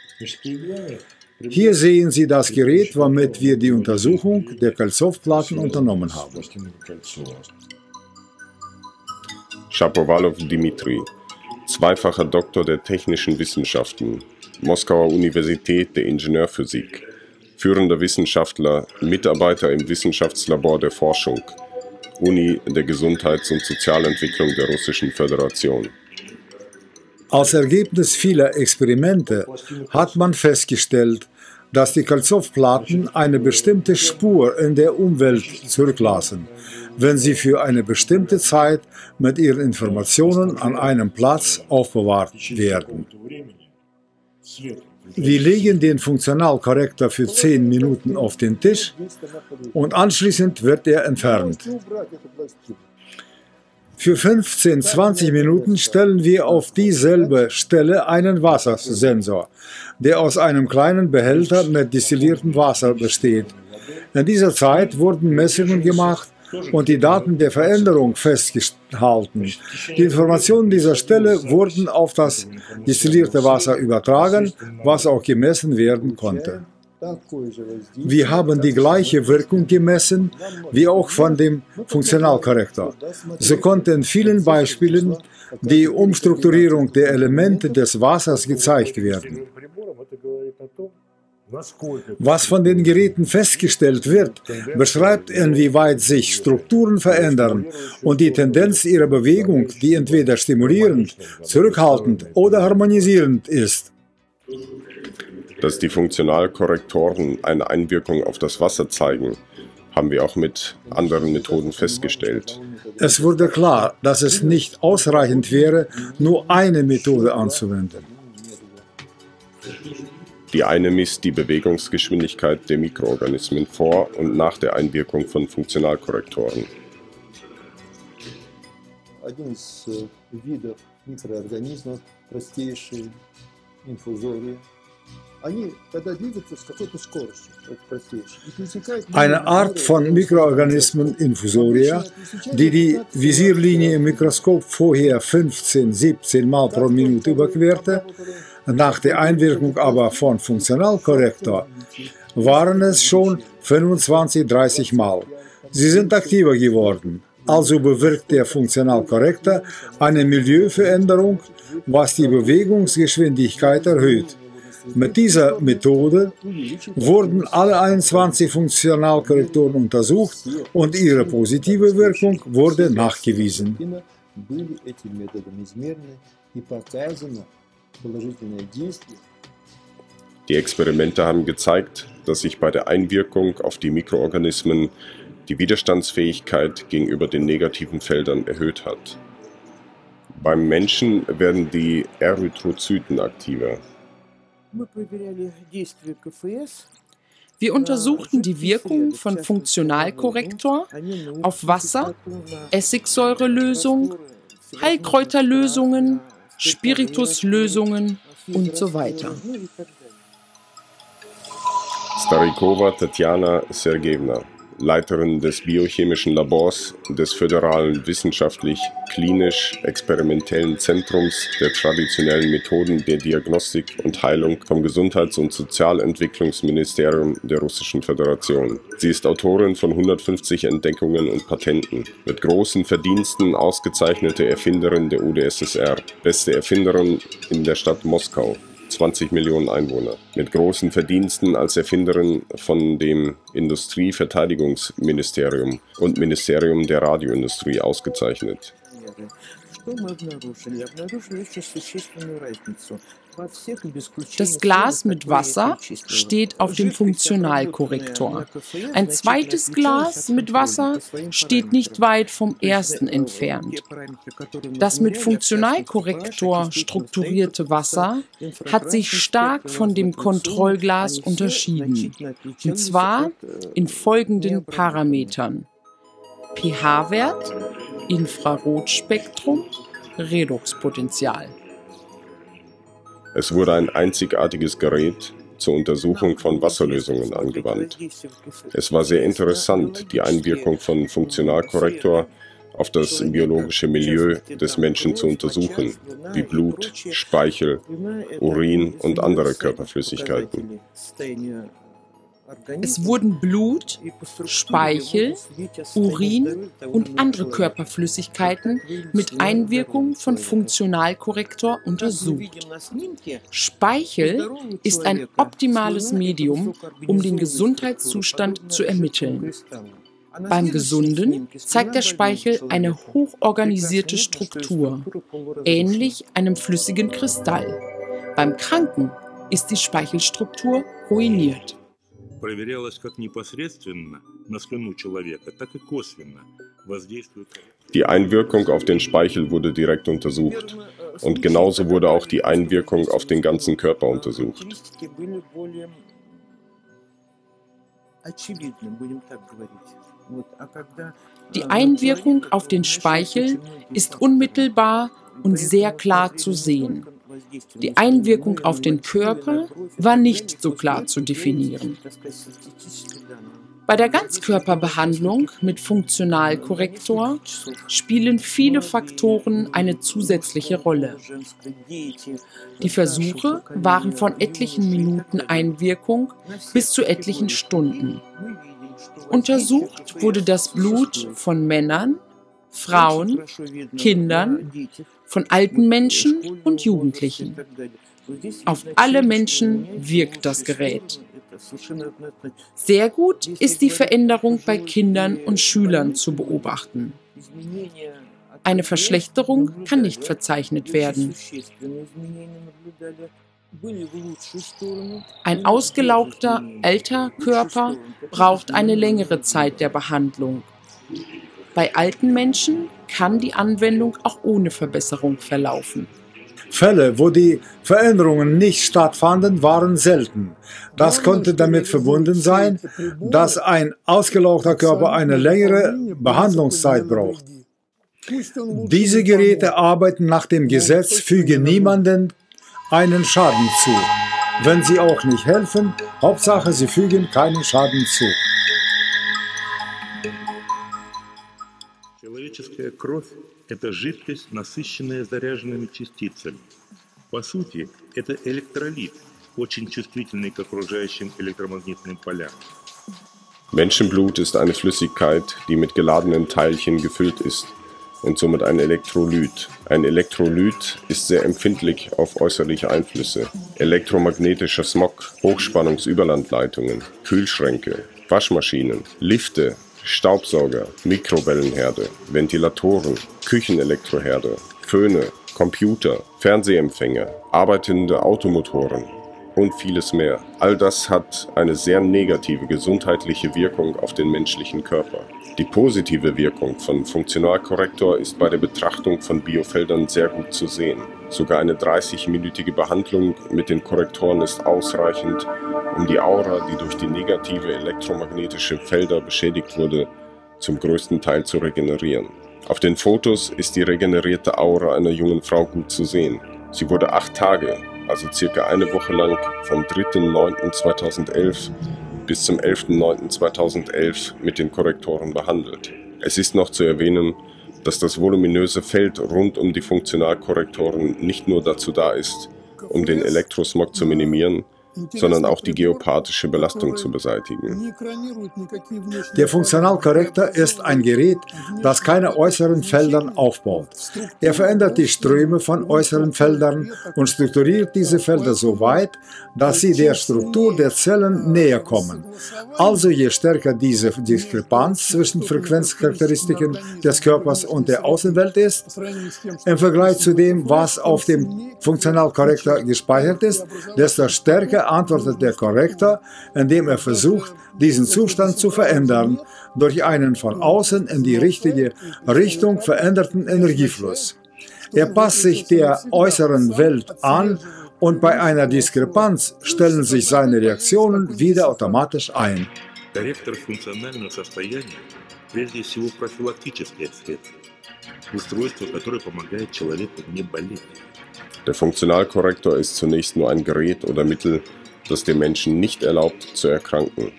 Speaker 2: Hier sehen Sie das Gerät, womit wir die Untersuchung der Kalzow-Platten unternommen haben.
Speaker 1: Schapowalow Dmitri, zweifacher Doktor der Technischen Wissenschaften, Moskauer Universität der Ingenieurphysik, führender Wissenschaftler, Mitarbeiter im Wissenschaftslabor der Forschung, Uni der Gesundheits- und Sozialentwicklung der Russischen Föderation.
Speaker 2: Als Ergebnis vieler Experimente hat man festgestellt, dass die Kolzow-Platten eine bestimmte Spur in der Umwelt zurücklassen, wenn sie für eine bestimmte Zeit mit ihren Informationen an einem Platz aufbewahrt werden. Wir legen den Funktionalkorrektor für 10 Minuten auf den Tisch und anschließend wird er entfernt. Für 15-20 Minuten stellen wir auf dieselbe Stelle einen Wassersensor, der aus einem kleinen Behälter mit destilliertem Wasser besteht. In dieser Zeit wurden Messungen gemacht und die Daten der Veränderung festgehalten. Die Informationen dieser Stelle wurden auf das destillierte Wasser übertragen, was auch gemessen werden konnte. Wir haben die gleiche Wirkung gemessen wie auch von dem Funktionalkorrektor. So konnte in vielen Beispielen die Umstrukturierung der Elemente des Wassers gezeigt werden. Was von den Geräten festgestellt wird, beschreibt, inwieweit sich Strukturen verändern und die Tendenz ihrer Bewegung, die entweder stimulierend, zurückhaltend oder harmonisierend ist.
Speaker 1: Dass die Funktionalkorrektoren eine Einwirkung auf das Wasser zeigen, haben wir auch mit anderen Methoden festgestellt.
Speaker 2: Es wurde klar, dass es nicht ausreichend wäre, nur eine Methode anzuwenden.
Speaker 1: Die eine misst die Bewegungsgeschwindigkeit der Mikroorganismen vor und nach der Einwirkung von Funktionalkorrektoren.
Speaker 2: Eine Art von Mikroorganismen Infusoria, die die Visierlinie im Mikroskop vorher 15-17 Mal pro Minute überquerte, nach der Einwirkung aber von Funktionalkorrektor waren es schon 25-30 Mal. Sie sind aktiver geworden, also bewirkt der Funktionalkorrektor eine Milieuveränderung, was die Bewegungsgeschwindigkeit erhöht. Mit dieser Methode wurden alle 21 Funktionalkorrektoren untersucht und ihre positive Wirkung wurde nachgewiesen.
Speaker 1: Die Experimente haben gezeigt, dass sich bei der Einwirkung auf die Mikroorganismen die Widerstandsfähigkeit gegenüber den negativen Feldern erhöht hat. Beim Menschen werden die Erythrozyten aktiver.
Speaker 4: Wir untersuchten die Wirkung von Funktionalkorrektor auf Wasser, Essigsäurelösung, Heilkräuterlösungen, Spirituslösungen und so weiter.
Speaker 1: Starikova Tatjana Sergejewna, Leiterin des biochemischen Labors des Föderalen Wissenschaftlich-Klinisch-Experimentellen Zentrums der traditionellen Methoden der Diagnostik und Heilung vom Gesundheits- und Sozialentwicklungsministerium der Russischen Föderation. Sie ist Autorin von 150 Entdeckungen und Patenten. Mit großen Verdiensten ausgezeichnete Erfinderin der UdSSR, beste Erfinderin in der Stadt Moskau. 20 Millionen Einwohner. Mit großen Verdiensten als Erfinderin von dem Industrieverteidigungsministerium und Ministerium der Radioindustrie ausgezeichnet.
Speaker 4: Das Glas mit Wasser steht auf dem Funktionalkorrektor. Ein zweites Glas mit Wasser steht nicht weit vom ersten entfernt. Das mit Funktionalkorrektor strukturierte Wasser hat sich stark von dem Kontrollglas unterschieden. Und zwar in folgenden Parametern: pH-Wert, Infrarotspektrum, Redoxpotential.
Speaker 1: Es wurde ein einzigartiges Gerät zur Untersuchung von Wasserlösungen angewandt. Es war sehr interessant, die Einwirkung von Funktionalkorrektor auf das biologische Milieu des Menschen zu untersuchen, wie Blut, Speichel, Urin und andere Körperflüssigkeiten.
Speaker 4: Es wurden Blut, Speichel, Urin und andere Körperflüssigkeiten mit Einwirkung von Funktionalkorrektor untersucht. Speichel ist ein optimales Medium, um den Gesundheitszustand zu ermitteln. Beim Gesunden zeigt der Speichel eine hochorganisierte Struktur, ähnlich einem flüssigen Kristall. Beim Kranken ist die Speichelstruktur ruiniert.
Speaker 1: Die Einwirkung auf den Speichel wurde direkt untersucht und genauso wurde auch die Einwirkung auf den ganzen Körper untersucht.
Speaker 4: Die Einwirkung auf den Speichel ist unmittelbar und sehr klar zu sehen. Die Einwirkung auf den Körper war nicht so klar zu definieren. Bei der Ganzkörperbehandlung mit Funktionalkorrektor spielen viele Faktoren eine zusätzliche Rolle. Die Versuche waren von etlichen Minuten Einwirkung bis zu etlichen Stunden. Untersucht wurde das Blut von Männern, Frauen, Kindern, von alten Menschen und Jugendlichen. Auf alle Menschen wirkt das Gerät. Sehr gut ist die Veränderung bei Kindern und Schülern zu beobachten. Eine Verschlechterung kann nicht verzeichnet werden. Ein ausgelaugter, älterer Körper braucht eine längere Zeit der Behandlung. Bei alten Menschen kann die Anwendung auch ohne Verbesserung verlaufen.
Speaker 2: Fälle, wo die Veränderungen nicht stattfanden, waren selten. Das konnte damit verbunden sein, dass ein ausgelauchter Körper eine längere Behandlungszeit braucht. Diese Geräte arbeiten nach dem Gesetz, füge niemanden einen Schaden zu. Wenn sie auch nicht helfen, Hauptsache sie fügen keinen Schaden zu.
Speaker 3: Человеческая кровь – это жидкость, насыщенная заряженными частицами. По сути, это электролит, очень чувствительный к окружающим электромагнитным полям.
Speaker 1: Menschenblut ist eine Flüssigkeit, die mit geladenen Teilchen gefüllt ist und somit ein Elektrolyt. Ein Elektrolyt ist sehr empfindlich auf äußerliche Einflüsse. Elektromagnetischer Smog, Hochspannungsüberlandleitungen, Kühlschränke, Waschmaschinen, Lifte, Staubsauger, Mikrowellenherde, Ventilatoren, Küchenelektroherde, Föhne, Computer, Fernsehempfänger, arbeitende Automotoren und vieles mehr. All das hat eine sehr negative gesundheitliche Wirkung auf den menschlichen Körper. Die positive Wirkung von Funktionalkorrektor ist bei der Betrachtung von Biofeldern sehr gut zu sehen. Sogar eine 30-minütige Behandlung mit den Korrektoren ist ausreichend, um die Aura, die durch die negative elektromagnetische Felder beschädigt wurde, zum größten Teil zu regenerieren. Auf den Fotos ist die regenerierte Aura einer jungen Frau gut zu sehen. Sie wurde 8 Tage, also circa eine Woche lang, vom 3.9.2011 bis zum 11.9.2011 mit den Korrektoren behandelt. Es ist noch zu erwähnen, dass das voluminöse Feld rund um die Funktionalkorrektoren nicht nur dazu da ist, um den Elektrosmog zu minimieren, sondern auch die geopathische Belastung zu beseitigen.
Speaker 2: Der Funktionalkorrektor ist ein Gerät, das keine äußeren Feldern aufbaut. Er verändert die Ströme von äußeren Feldern und strukturiert diese Felder so weit, dass sie der Struktur der Zellen näher kommen. Also je stärker diese Diskrepanz zwischen Frequenzcharakteristiken des Körpers und der Außenwelt ist, im Vergleich zu dem, was auf dem Funktionalkorrektor gespeichert ist, desto stärker antwortet der Korrektor, indem er versucht, diesen Zustand zu verändern, durch einen von außen in die richtige Richtung veränderten Energiefluss. Er passt sich der äußeren Welt an und bei einer Diskrepanz stellen sich seine Reaktionen wieder automatisch ein.
Speaker 3: Корректор функционального состояния прежде всего профилактическое средство, устройство, которое помогает человеку не болеть.
Speaker 1: Der Funktionalkorrektor ist zunächst nur ein Gerät oder Mittel, das dem Menschen nicht erlaubt, zu erkranken.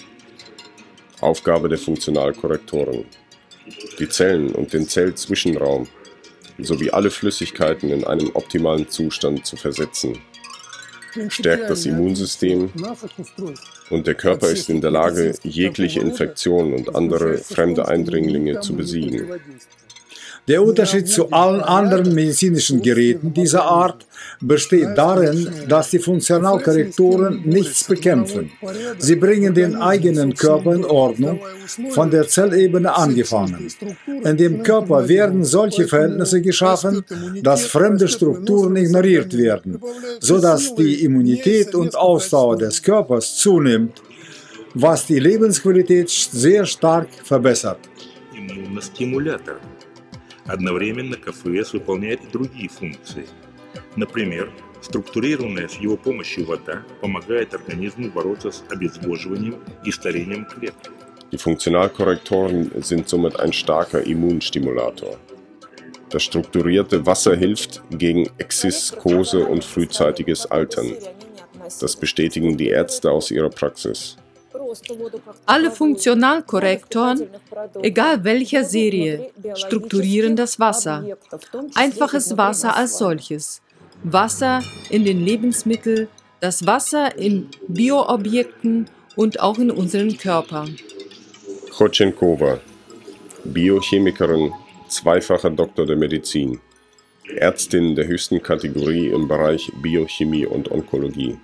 Speaker 1: Aufgabe der Funktionalkorrektoren: die Zellen und den Zellzwischenraum sowie alle Flüssigkeiten in einen optimalen Zustand zu versetzen, stärkt das Immunsystem Und der Körper ist in der Lage, jegliche Infektion und andere fremde Eindringlinge zu besiegen.
Speaker 2: Der Unterschied zu allen anderen medizinischen Geräten dieser Art besteht darin, dass die Funktionalkorrektoren nichts bekämpfen. Sie bringen den eigenen Körper in Ordnung, von der Zellebene angefangen. In dem Körper werden solche Verhältnisse geschaffen, dass fremde Strukturen ignoriert werden, sodass die Immunität und Ausdauer des Körpers zunimmt, was die Lebensqualität sehr stark verbessert.
Speaker 3: Иммуностимулятор. Одновременно КФС выполняет и другие функции. Например, структурированная с его помощью вода помогает организму бороться с обезвоживанием и старением клеток.
Speaker 1: Die Funktionalkorrektoren sind somit ein starker Immunstimulator. Das strukturierte Wasser hilft gegen Exzisskose und frühzeitiges Altern. Das bestätigen die Ärzte aus ihrer Praxis.
Speaker 5: Alle Funktionalkorrektoren, egal welcher Serie, strukturieren das Wasser. Einfaches Wasser als solches. Wasser in den Lebensmitteln, das Wasser in Bioobjekten und auch in unserem Körper.
Speaker 1: Chodchenkova, Biochemikerin, zweifacher Doktor der Medizin, Ärztin der höchsten Kategorie im Bereich Biochemie und Onkologie.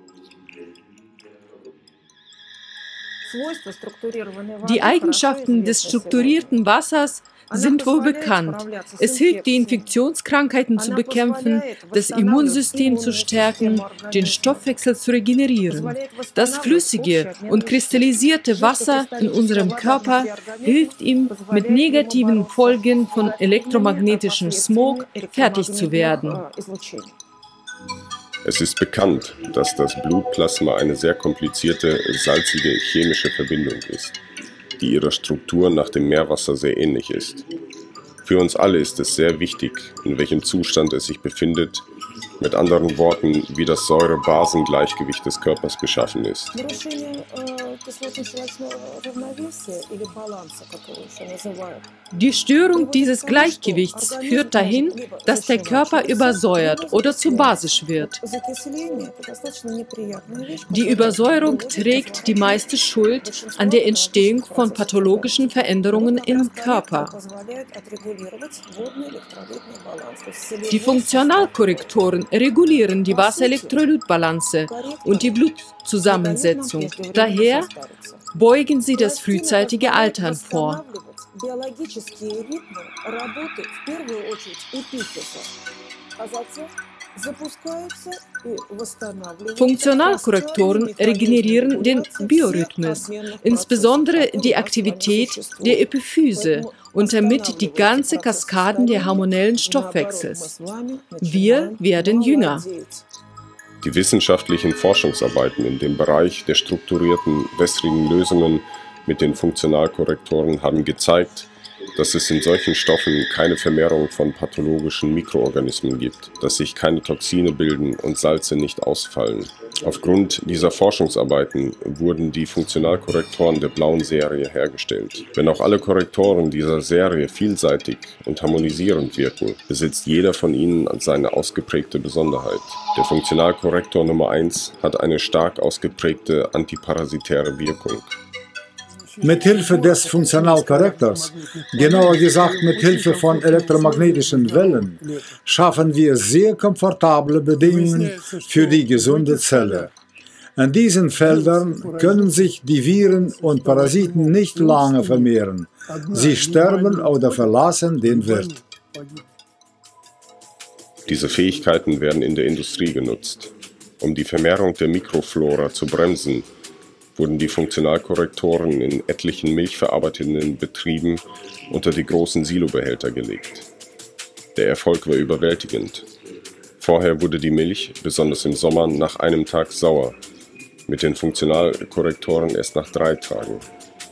Speaker 5: Die Eigenschaften des strukturierten Wassers sind wohl bekannt. Es hilft, die Infektionskrankheiten zu bekämpfen, das Immunsystem zu stärken, den Stoffwechsel zu regenerieren. Das flüssige und kristallisierte Wasser in unserem Körper hilft ihm, mit negativen Folgen von elektromagnetischem Smog fertig zu werden.
Speaker 1: Es ist bekannt, dass das Blutplasma eine sehr komplizierte, salzige chemische Verbindung ist, die ihrer Struktur nach dem Meerwasser sehr ähnlich ist. Für uns alle ist es sehr wichtig, in welchem Zustand es sich befindet, mit anderen Worten, wie das Säure-Basen-Gleichgewicht des Körpers beschaffen ist.
Speaker 5: Die Störung dieses Gleichgewichts führt dahin, dass der Körper übersäuert oder zu basisch wird. Die Übersäuerung trägt die meiste Schuld an der Entstehung von pathologischen Veränderungen im Körper. Die Funktionalkorrektoren regulieren die Wasserelektrolytbalance und die Blutzusammensetzung. Daher beugen sie das frühzeitige Altern vor. Funktionalkorrektoren regenerieren den Biorhythmus, insbesondere die Aktivität der Epiphyse und damit die ganze Kaskaden der hormonellen Stoffwechsels. Wir werden jünger.
Speaker 1: Die wissenschaftlichen Forschungsarbeiten in dem Bereich der strukturierten wässrigen Lösungen mit den Funktionalkorrektoren haben gezeigt, dass es in solchen Stoffen keine Vermehrung von pathologischen Mikroorganismen gibt, dass sich keine Toxine bilden und Salze nicht ausfallen. Aufgrund dieser Forschungsarbeiten wurden die Funktionalkorrektoren der blauen Serie hergestellt. Wenn auch alle Korrektoren dieser Serie vielseitig und harmonisierend wirken, besitzt jeder von ihnen seine ausgeprägte Besonderheit. Der Funktionalkorrektor Nummer 1 hat eine stark ausgeprägte antiparasitäre Wirkung.
Speaker 2: Mithilfe des Funktionalkorrektors, genauer gesagt mit Hilfe von elektromagnetischen Wellen, schaffen wir sehr komfortable Bedingungen für die gesunde Zelle. In diesen Feldern können sich die Viren und Parasiten nicht lange vermehren. Sie sterben oder verlassen den Wirt.
Speaker 1: Diese Fähigkeiten werden in der Industrie genutzt. Um die Vermehrung der Mikroflora zu bremsen, wurden die Funktionalkorrektoren in etlichen milchverarbeitenden Betrieben unter die großen Silobehälter gelegt. Der Erfolg war überwältigend. Vorher wurde die Milch, besonders im Sommer, nach einem Tag sauer, mit den Funktionalkorrektoren erst nach 3 Tagen.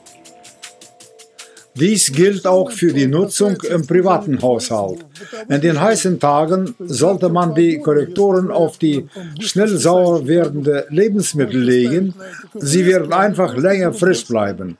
Speaker 2: Dies gilt auch für die Nutzung im privaten Haushalt. In den heißen Tagen sollte man die Korrektoren auf die schnell sauer werdenden Lebensmittel legen. Sie werden einfach länger frisch bleiben.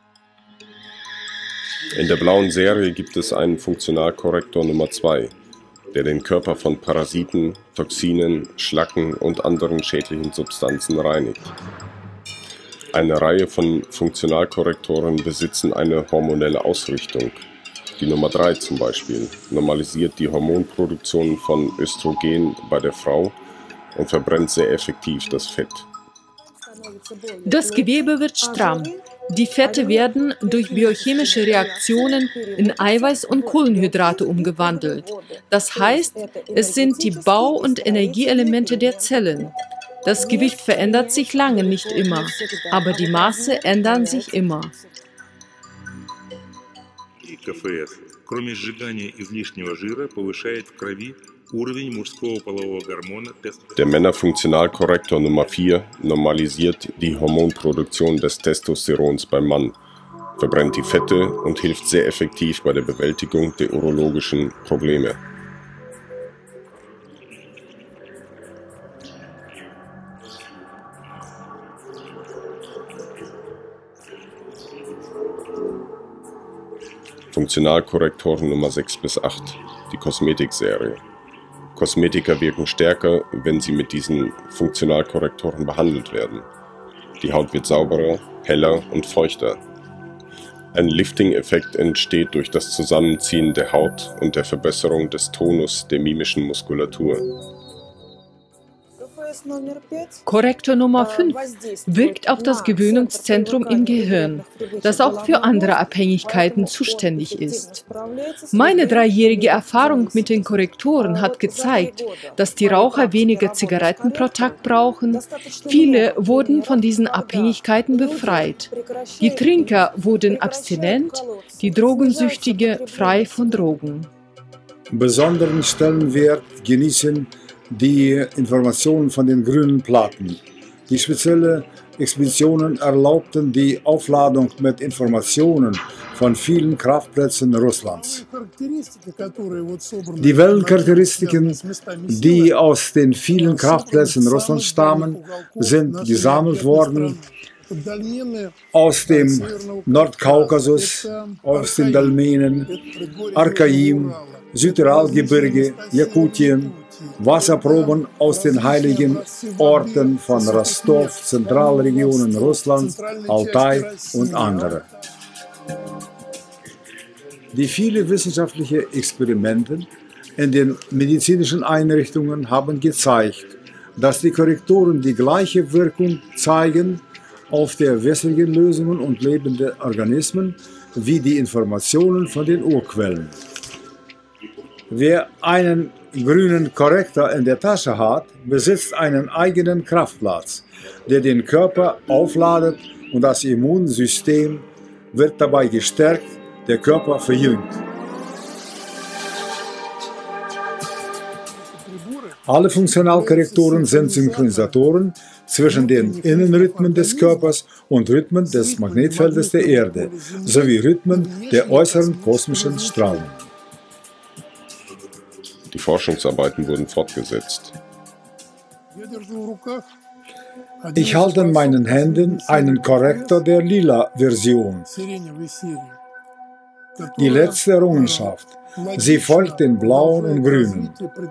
Speaker 1: In der blauen Serie gibt es einen Funktionalkorrektor Nummer 2, der den Körper von Parasiten, Toxinen, Schlacken und anderen schädlichen Substanzen reinigt. Eine Reihe von Funktionalkorrektoren besitzen eine hormonelle Ausrichtung. Die Nummer 3 zum Beispiel normalisiert die Hormonproduktion von Östrogen bei der Frau und verbrennt sehr effektiv das Fett.
Speaker 5: Das Gewebe wird stramm. Die Fette werden durch biochemische Reaktionen in Eiweiß- und Kohlenhydrate umgewandelt. Das heißt, es sind die Bau- und Energieelemente der Zellen. Das Gewicht verändert sich lange nicht immer, aber die Maße ändern sich immer.
Speaker 3: КФС, кроме сжигания излишнего жира, повышает в крови уровень мужского полового гормона тестостерон.
Speaker 1: Der Männerfunktionalkorrektor Nummer 4 normalisiert die Hormonproduktion des Testosterons beim Mann, verbrennt die Fette und hilft sehr effektiv bei der Bewältigung der urologischen Probleme. Funktionalkorrektoren Nummer 6 bis 8, die Kosmetikserie. Kosmetika wirken stärker, wenn sie mit diesen Funktionalkorrektoren behandelt werden. Die Haut wird sauberer, heller und feuchter. Ein Lifting-Effekt entsteht durch das Zusammenziehen der Haut und der Verbesserung des Tonus der mimischen Muskulatur.
Speaker 5: Korrektor Nummer 5 wirkt auf das Gewöhnungszentrum im Gehirn, das auch für andere Abhängigkeiten zuständig ist. Meine 3-jährige Erfahrung mit den Korrektoren hat gezeigt, dass die Raucher weniger Zigaretten pro Tag brauchen. Viele wurden von diesen Abhängigkeiten befreit. Die Trinker wurden abstinent, die Drogensüchtige frei von Drogen.
Speaker 2: Besonderen Stellenwert genießen die Informationen von den grünen Platten. Die speziellen Expeditionen erlaubten die Aufladung mit Informationen von vielen Kraftplätzen Russlands. Die Wellencharakteristiken, die aus den vielen Kraftplätzen Russlands stammen, sind gesammelt worden aus dem Nordkaukasus, aus den Dolmenen, Archaim, Süduralgebirge, Jakutien, Wasserproben aus den heiligen Orten von Rostov, Zentralregionen Russlands, Altai und andere. Die vielen wissenschaftlichen Experimente in den medizinischen Einrichtungen haben gezeigt, dass die Korrektoren die gleiche Wirkung zeigen auf die wässrigen Lösungen und lebende Organismen wie die Informationen von den Urquellen. Wer einen grünen Korrektor in der Tasche hat, besitzt einen eigenen Kraftplatz, der den Körper aufladet und das Immunsystem wird dabei gestärkt, der Körper verjüngt. Alle Funktionalkorrektoren sind Synchronisatoren zwischen den Innenrhythmen des Körpers und Rhythmen des Magnetfeldes der Erde sowie Rhythmen der äußeren kosmischen Strahlung.
Speaker 1: Die Forschungsarbeiten wurden fortgesetzt.
Speaker 2: Ich halte in meinen Händen einen Korrektor der Lila-Version. Die letzte Errungenschaft. Sie folgt den blauen und grünen.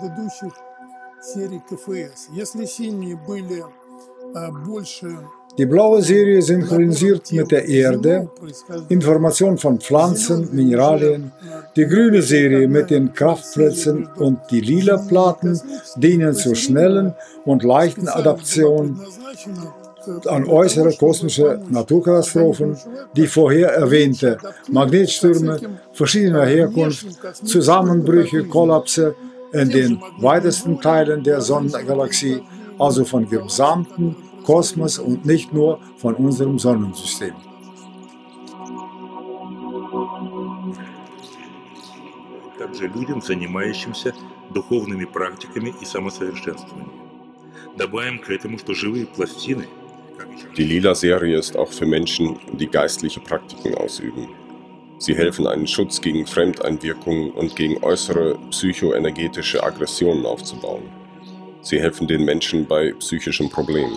Speaker 2: Die blaue Serie synchronisiert mit der Erde, Information von Pflanzen, Mineralien, die grüne Serie mit den Kraftplätzen und die lila Platten dienen zur schnellen und leichten Adaption an äußere kosmische Naturkatastrophen, die vorher erwähnte Magnetstürme verschiedener Herkunft, Zusammenbrüche, Kollapse in den weitesten Teilen der Sonnengalaxie, also von gesamten Kosmos und nicht nur von unserem Sonnensystem.
Speaker 3: Также людям, занимающимся духовными практиками и самосовершенствованием. Добавим к этому, что живые пластины.
Speaker 1: Die Lila-Serie ist auch für Menschen, die geistliche Praktiken ausüben. Sie helfen, einen Schutz gegen Fremdeinwirkungen und gegen äußere psychoenergetische Aggressionen aufzubauen. Sie helfen den Menschen bei psychischen Problemen.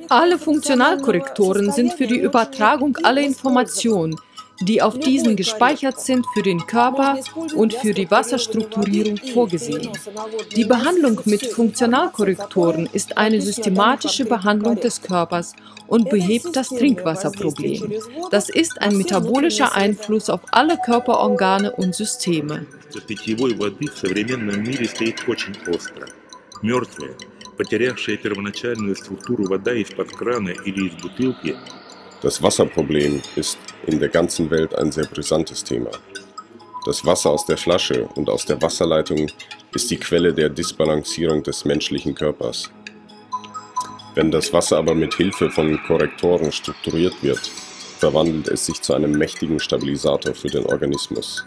Speaker 5: Alle Funktionalkorrektoren sind für die Übertragung aller Informationen, die auf diesen gespeichert sind, für den Körper und für die Wasserstrukturierung vorgesehen. Die Behandlung mit Funktionalkorrektoren ist eine systematische Behandlung des Körpers und behebt das Trinkwasserproblem. Das ist ein metabolischer Einfluss auf alle Körperorgane und Systeme.
Speaker 3: Потерявшая первоначальную структуру вода из-под крана или из бутылки.
Speaker 1: Das Wasserproblem ist in der ganzen Welt ein sehr brisantes Thema. Das Wasser aus der Flasche und aus der Wasserleitung ist die Quelle der Disbalancierung des menschlichen Körpers. Wenn das Wasser aber mit Hilfe von Korrektoren strukturiert wird, verwandelt es sich zu einem mächtigen Stabilisator für den Organismus.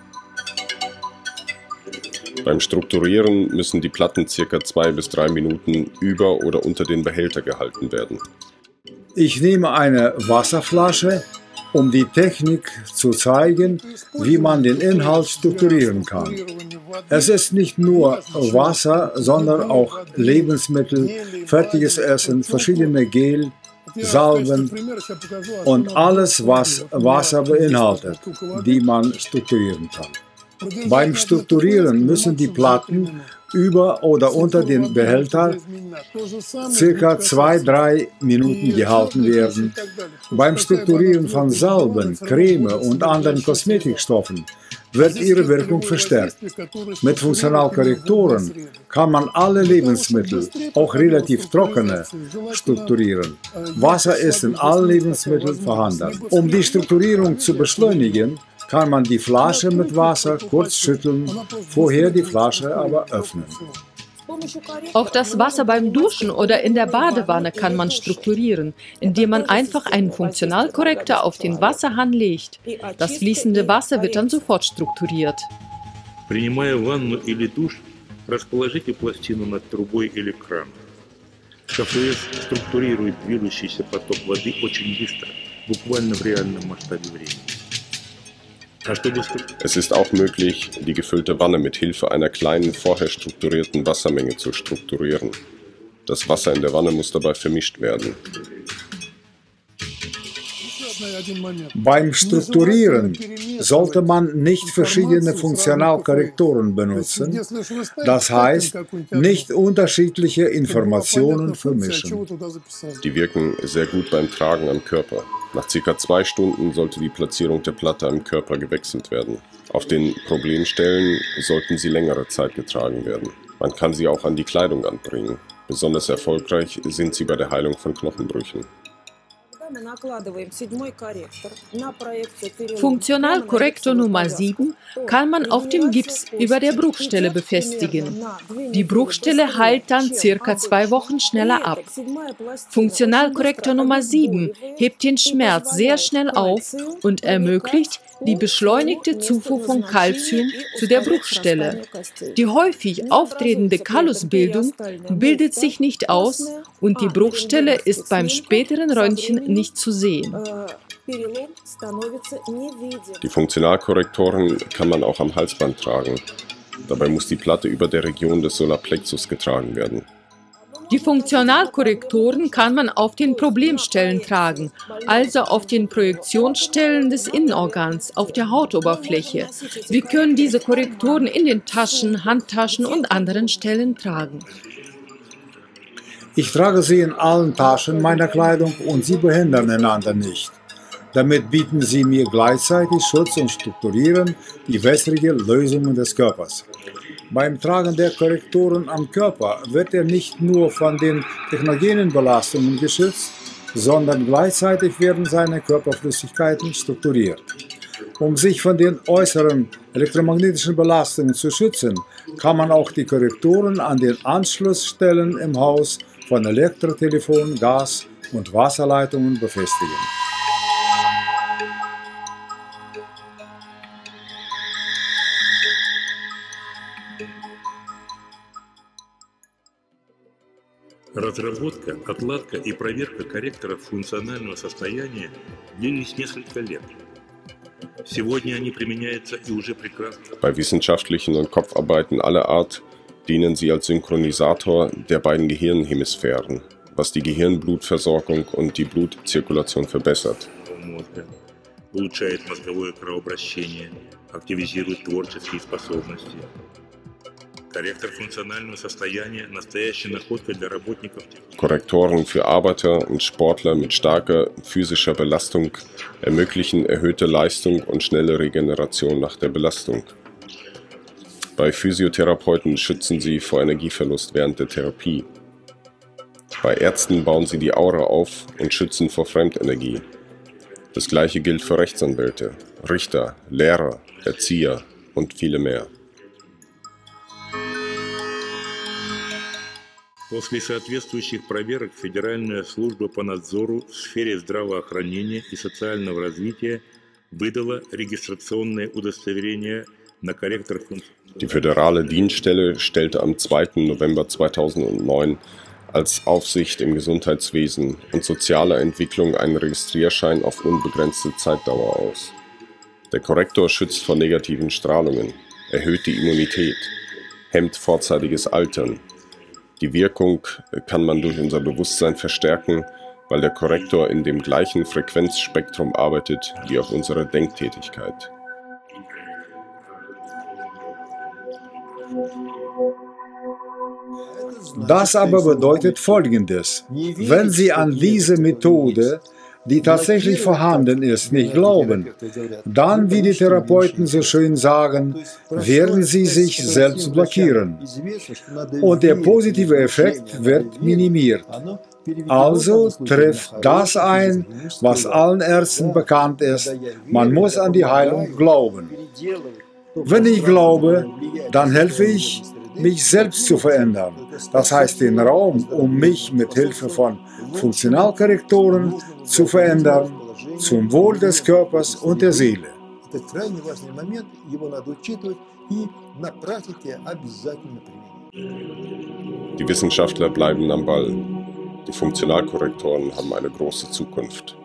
Speaker 1: Beim Strukturieren müssen die Platten ca. 2 bis 3 Minuten über oder unter den Behälter gehalten werden.
Speaker 2: Ich nehme eine Wasserflasche, um die Technik zu zeigen, wie man den Inhalt strukturieren kann. Es ist nicht nur Wasser, sondern auch Lebensmittel, fertiges Essen, verschiedene Gel, Salben und alles, was Wasser beinhaltet, die man strukturieren kann. Beim Strukturieren müssen die Platten über oder unter den Behälter ca. 2-3 Minuten gehalten werden. Beim Strukturieren von Salben, Creme und anderen Kosmetikstoffen wird ihre Wirkung verstärkt. Mit Funktionalkorrektoren kann man alle Lebensmittel, auch relativ trockene, strukturieren. Wasser ist in allen Lebensmitteln vorhanden. Um die Strukturierung zu beschleunigen, kann man die Flasche mit Wasser kurz schütteln, vorher die Flasche aber öffnen.
Speaker 5: Auch das Wasser beim Duschen oder in der Badewanne kann man strukturieren, indem man einfach einen Funktionalkorrektor auf den Wasserhahn legt. Das fließende Wasser wird dann sofort strukturiert.
Speaker 3: Принимая ванну или душ, расположите пластину над трубой или краном. КФС структурирует движущийся поток воды очень быстро, буквально в реальном масштабе времени.
Speaker 1: Es ist auch möglich, die gefüllte Wanne mit Hilfe einer kleinen, vorher strukturierten Wassermenge zu strukturieren. Das Wasser in der Wanne muss dabei vermischt werden.
Speaker 2: Beim Strukturieren sollte man nicht verschiedene Funktionalkorrektoren benutzen, das heißt, nicht unterschiedliche Informationen vermischen.
Speaker 1: Die wirken sehr gut beim Tragen am Körper. Nach ca. 2 Stunden sollte die Platzierung der Platte am Körper gewechselt werden. Auf den Problemstellen sollten sie längere Zeit getragen werden. Man kann sie auch an die Kleidung anbringen. Besonders erfolgreich sind sie bei der Heilung von Knochenbrüchen.
Speaker 5: Funktionalkorrektor Nummer 7 kann man auf dem Gips über der Bruchstelle befestigen. Die Bruchstelle heilt dann ca. 2 Wochen schneller ab. Funktionalkorrektor Nummer 7 hebt den Schmerz sehr schnell auf und ermöglicht die beschleunigte Zufuhr von Calcium zu der Bruchstelle. Die häufig auftretende Kallusbildung bildet sich nicht aus und die Bruchstelle ist beim späteren Röntgen nicht zu sehen.
Speaker 1: Die Funktionalkorrektoren kann man auch am Halsband tragen. Dabei muss die Platte über der Region des Solarplexus getragen werden.
Speaker 5: Die Funktionalkorrektoren kann man auf den Problemstellen tragen, also auf den Projektionsstellen des Innenorgans, auf der Hautoberfläche. Wir können diese Korrektoren in den Taschen, Handtaschen und anderen Stellen tragen.
Speaker 2: Ich trage sie in allen Taschen meiner Kleidung und sie behindern einander nicht. Damit bieten sie mir gleichzeitig Schutz und strukturieren die wässrige Lösungen des Körpers. Beim Tragen der Korrektoren am Körper wird er nicht nur von den technogenen Belastungen geschützt, sondern gleichzeitig werden seine Körperflüssigkeiten strukturiert. Um sich von den äußeren elektromagnetischen Belastungen zu schützen, kann man auch die Korrektoren an den Anschlussstellen im Haus von Elektrotelefon, Gas- und Wasserleitungen befestigen.
Speaker 3: Разработка, отладка и проверка корректоров функционального состояния длились несколько лет. Сегодня они применяются и уже прекрасно.
Speaker 1: Bei wissenschaftlichen und Kopfarbeiten aller Art dienen sie als Synchronisator der beiden Gehirnhemisphären, was die Gehirnblutversorgung und die Blutzirkulation verbessert.
Speaker 3: Улучшает мозговое кровообращение, активизирует творческие способности. Корректор функционального состояния – настоящая находка для работников.
Speaker 1: Korrektoren für Arbeiter und Sportler mit starker physischer Belastung ermöglichen erhöhte Leistung und schnelle Regeneration nach der Belastung. Bei Physiotherapeuten schützen sie vor Energieverlust während der Therapie. Bei Ärzten bauen sie die Aura auf und schützen vor Fremdenergie. Das gleiche gilt für Rechtsanwälte, Richter, Lehrer, Erzieher und viele mehr.
Speaker 3: После соответствующих проверок Федеральная служба по надзору в сфере здравоохранения и социального развития выдала регистрационное удостоверение на корректор функций.
Speaker 1: Die föderale Dienststelle stellte am 2. November 2009 als Aufsicht im Gesundheitswesen und sozialer Entwicklung einen Registrierschein auf unbegrenzte Zeitdauer aus. Der Korrektor schützt vor negativen Strahlungen, erhöht die Immunität, hemmt vorzeitiges Altern. Die Wirkung kann man durch unser Bewusstsein verstärken, weil der Korrektor in dem gleichen Frequenzspektrum arbeitet wie auch unsere Denktätigkeit.
Speaker 2: Das aber bedeutet Folgendes: Wenn Sie an diese Methode, die tatsächlich vorhanden ist, nicht glauben, dann, wie die Therapeuten so schön sagen, werden Sie sich selbst blockieren. Und der positive Effekt wird minimiert. Also trifft das ein, was allen Ärzten bekannt ist: Man muss an die Heilung glauben. Wenn ich glaube, dann helfe ich, mich selbst zu verändern. Das heißt, den Raum, um mich mit Hilfe von Funktionalkorrektoren zu verändern, zum Wohl des Körpers und der Seele.
Speaker 1: Die Wissenschaftler bleiben am Ball. Die Funktionalkorrektoren haben eine große Zukunft.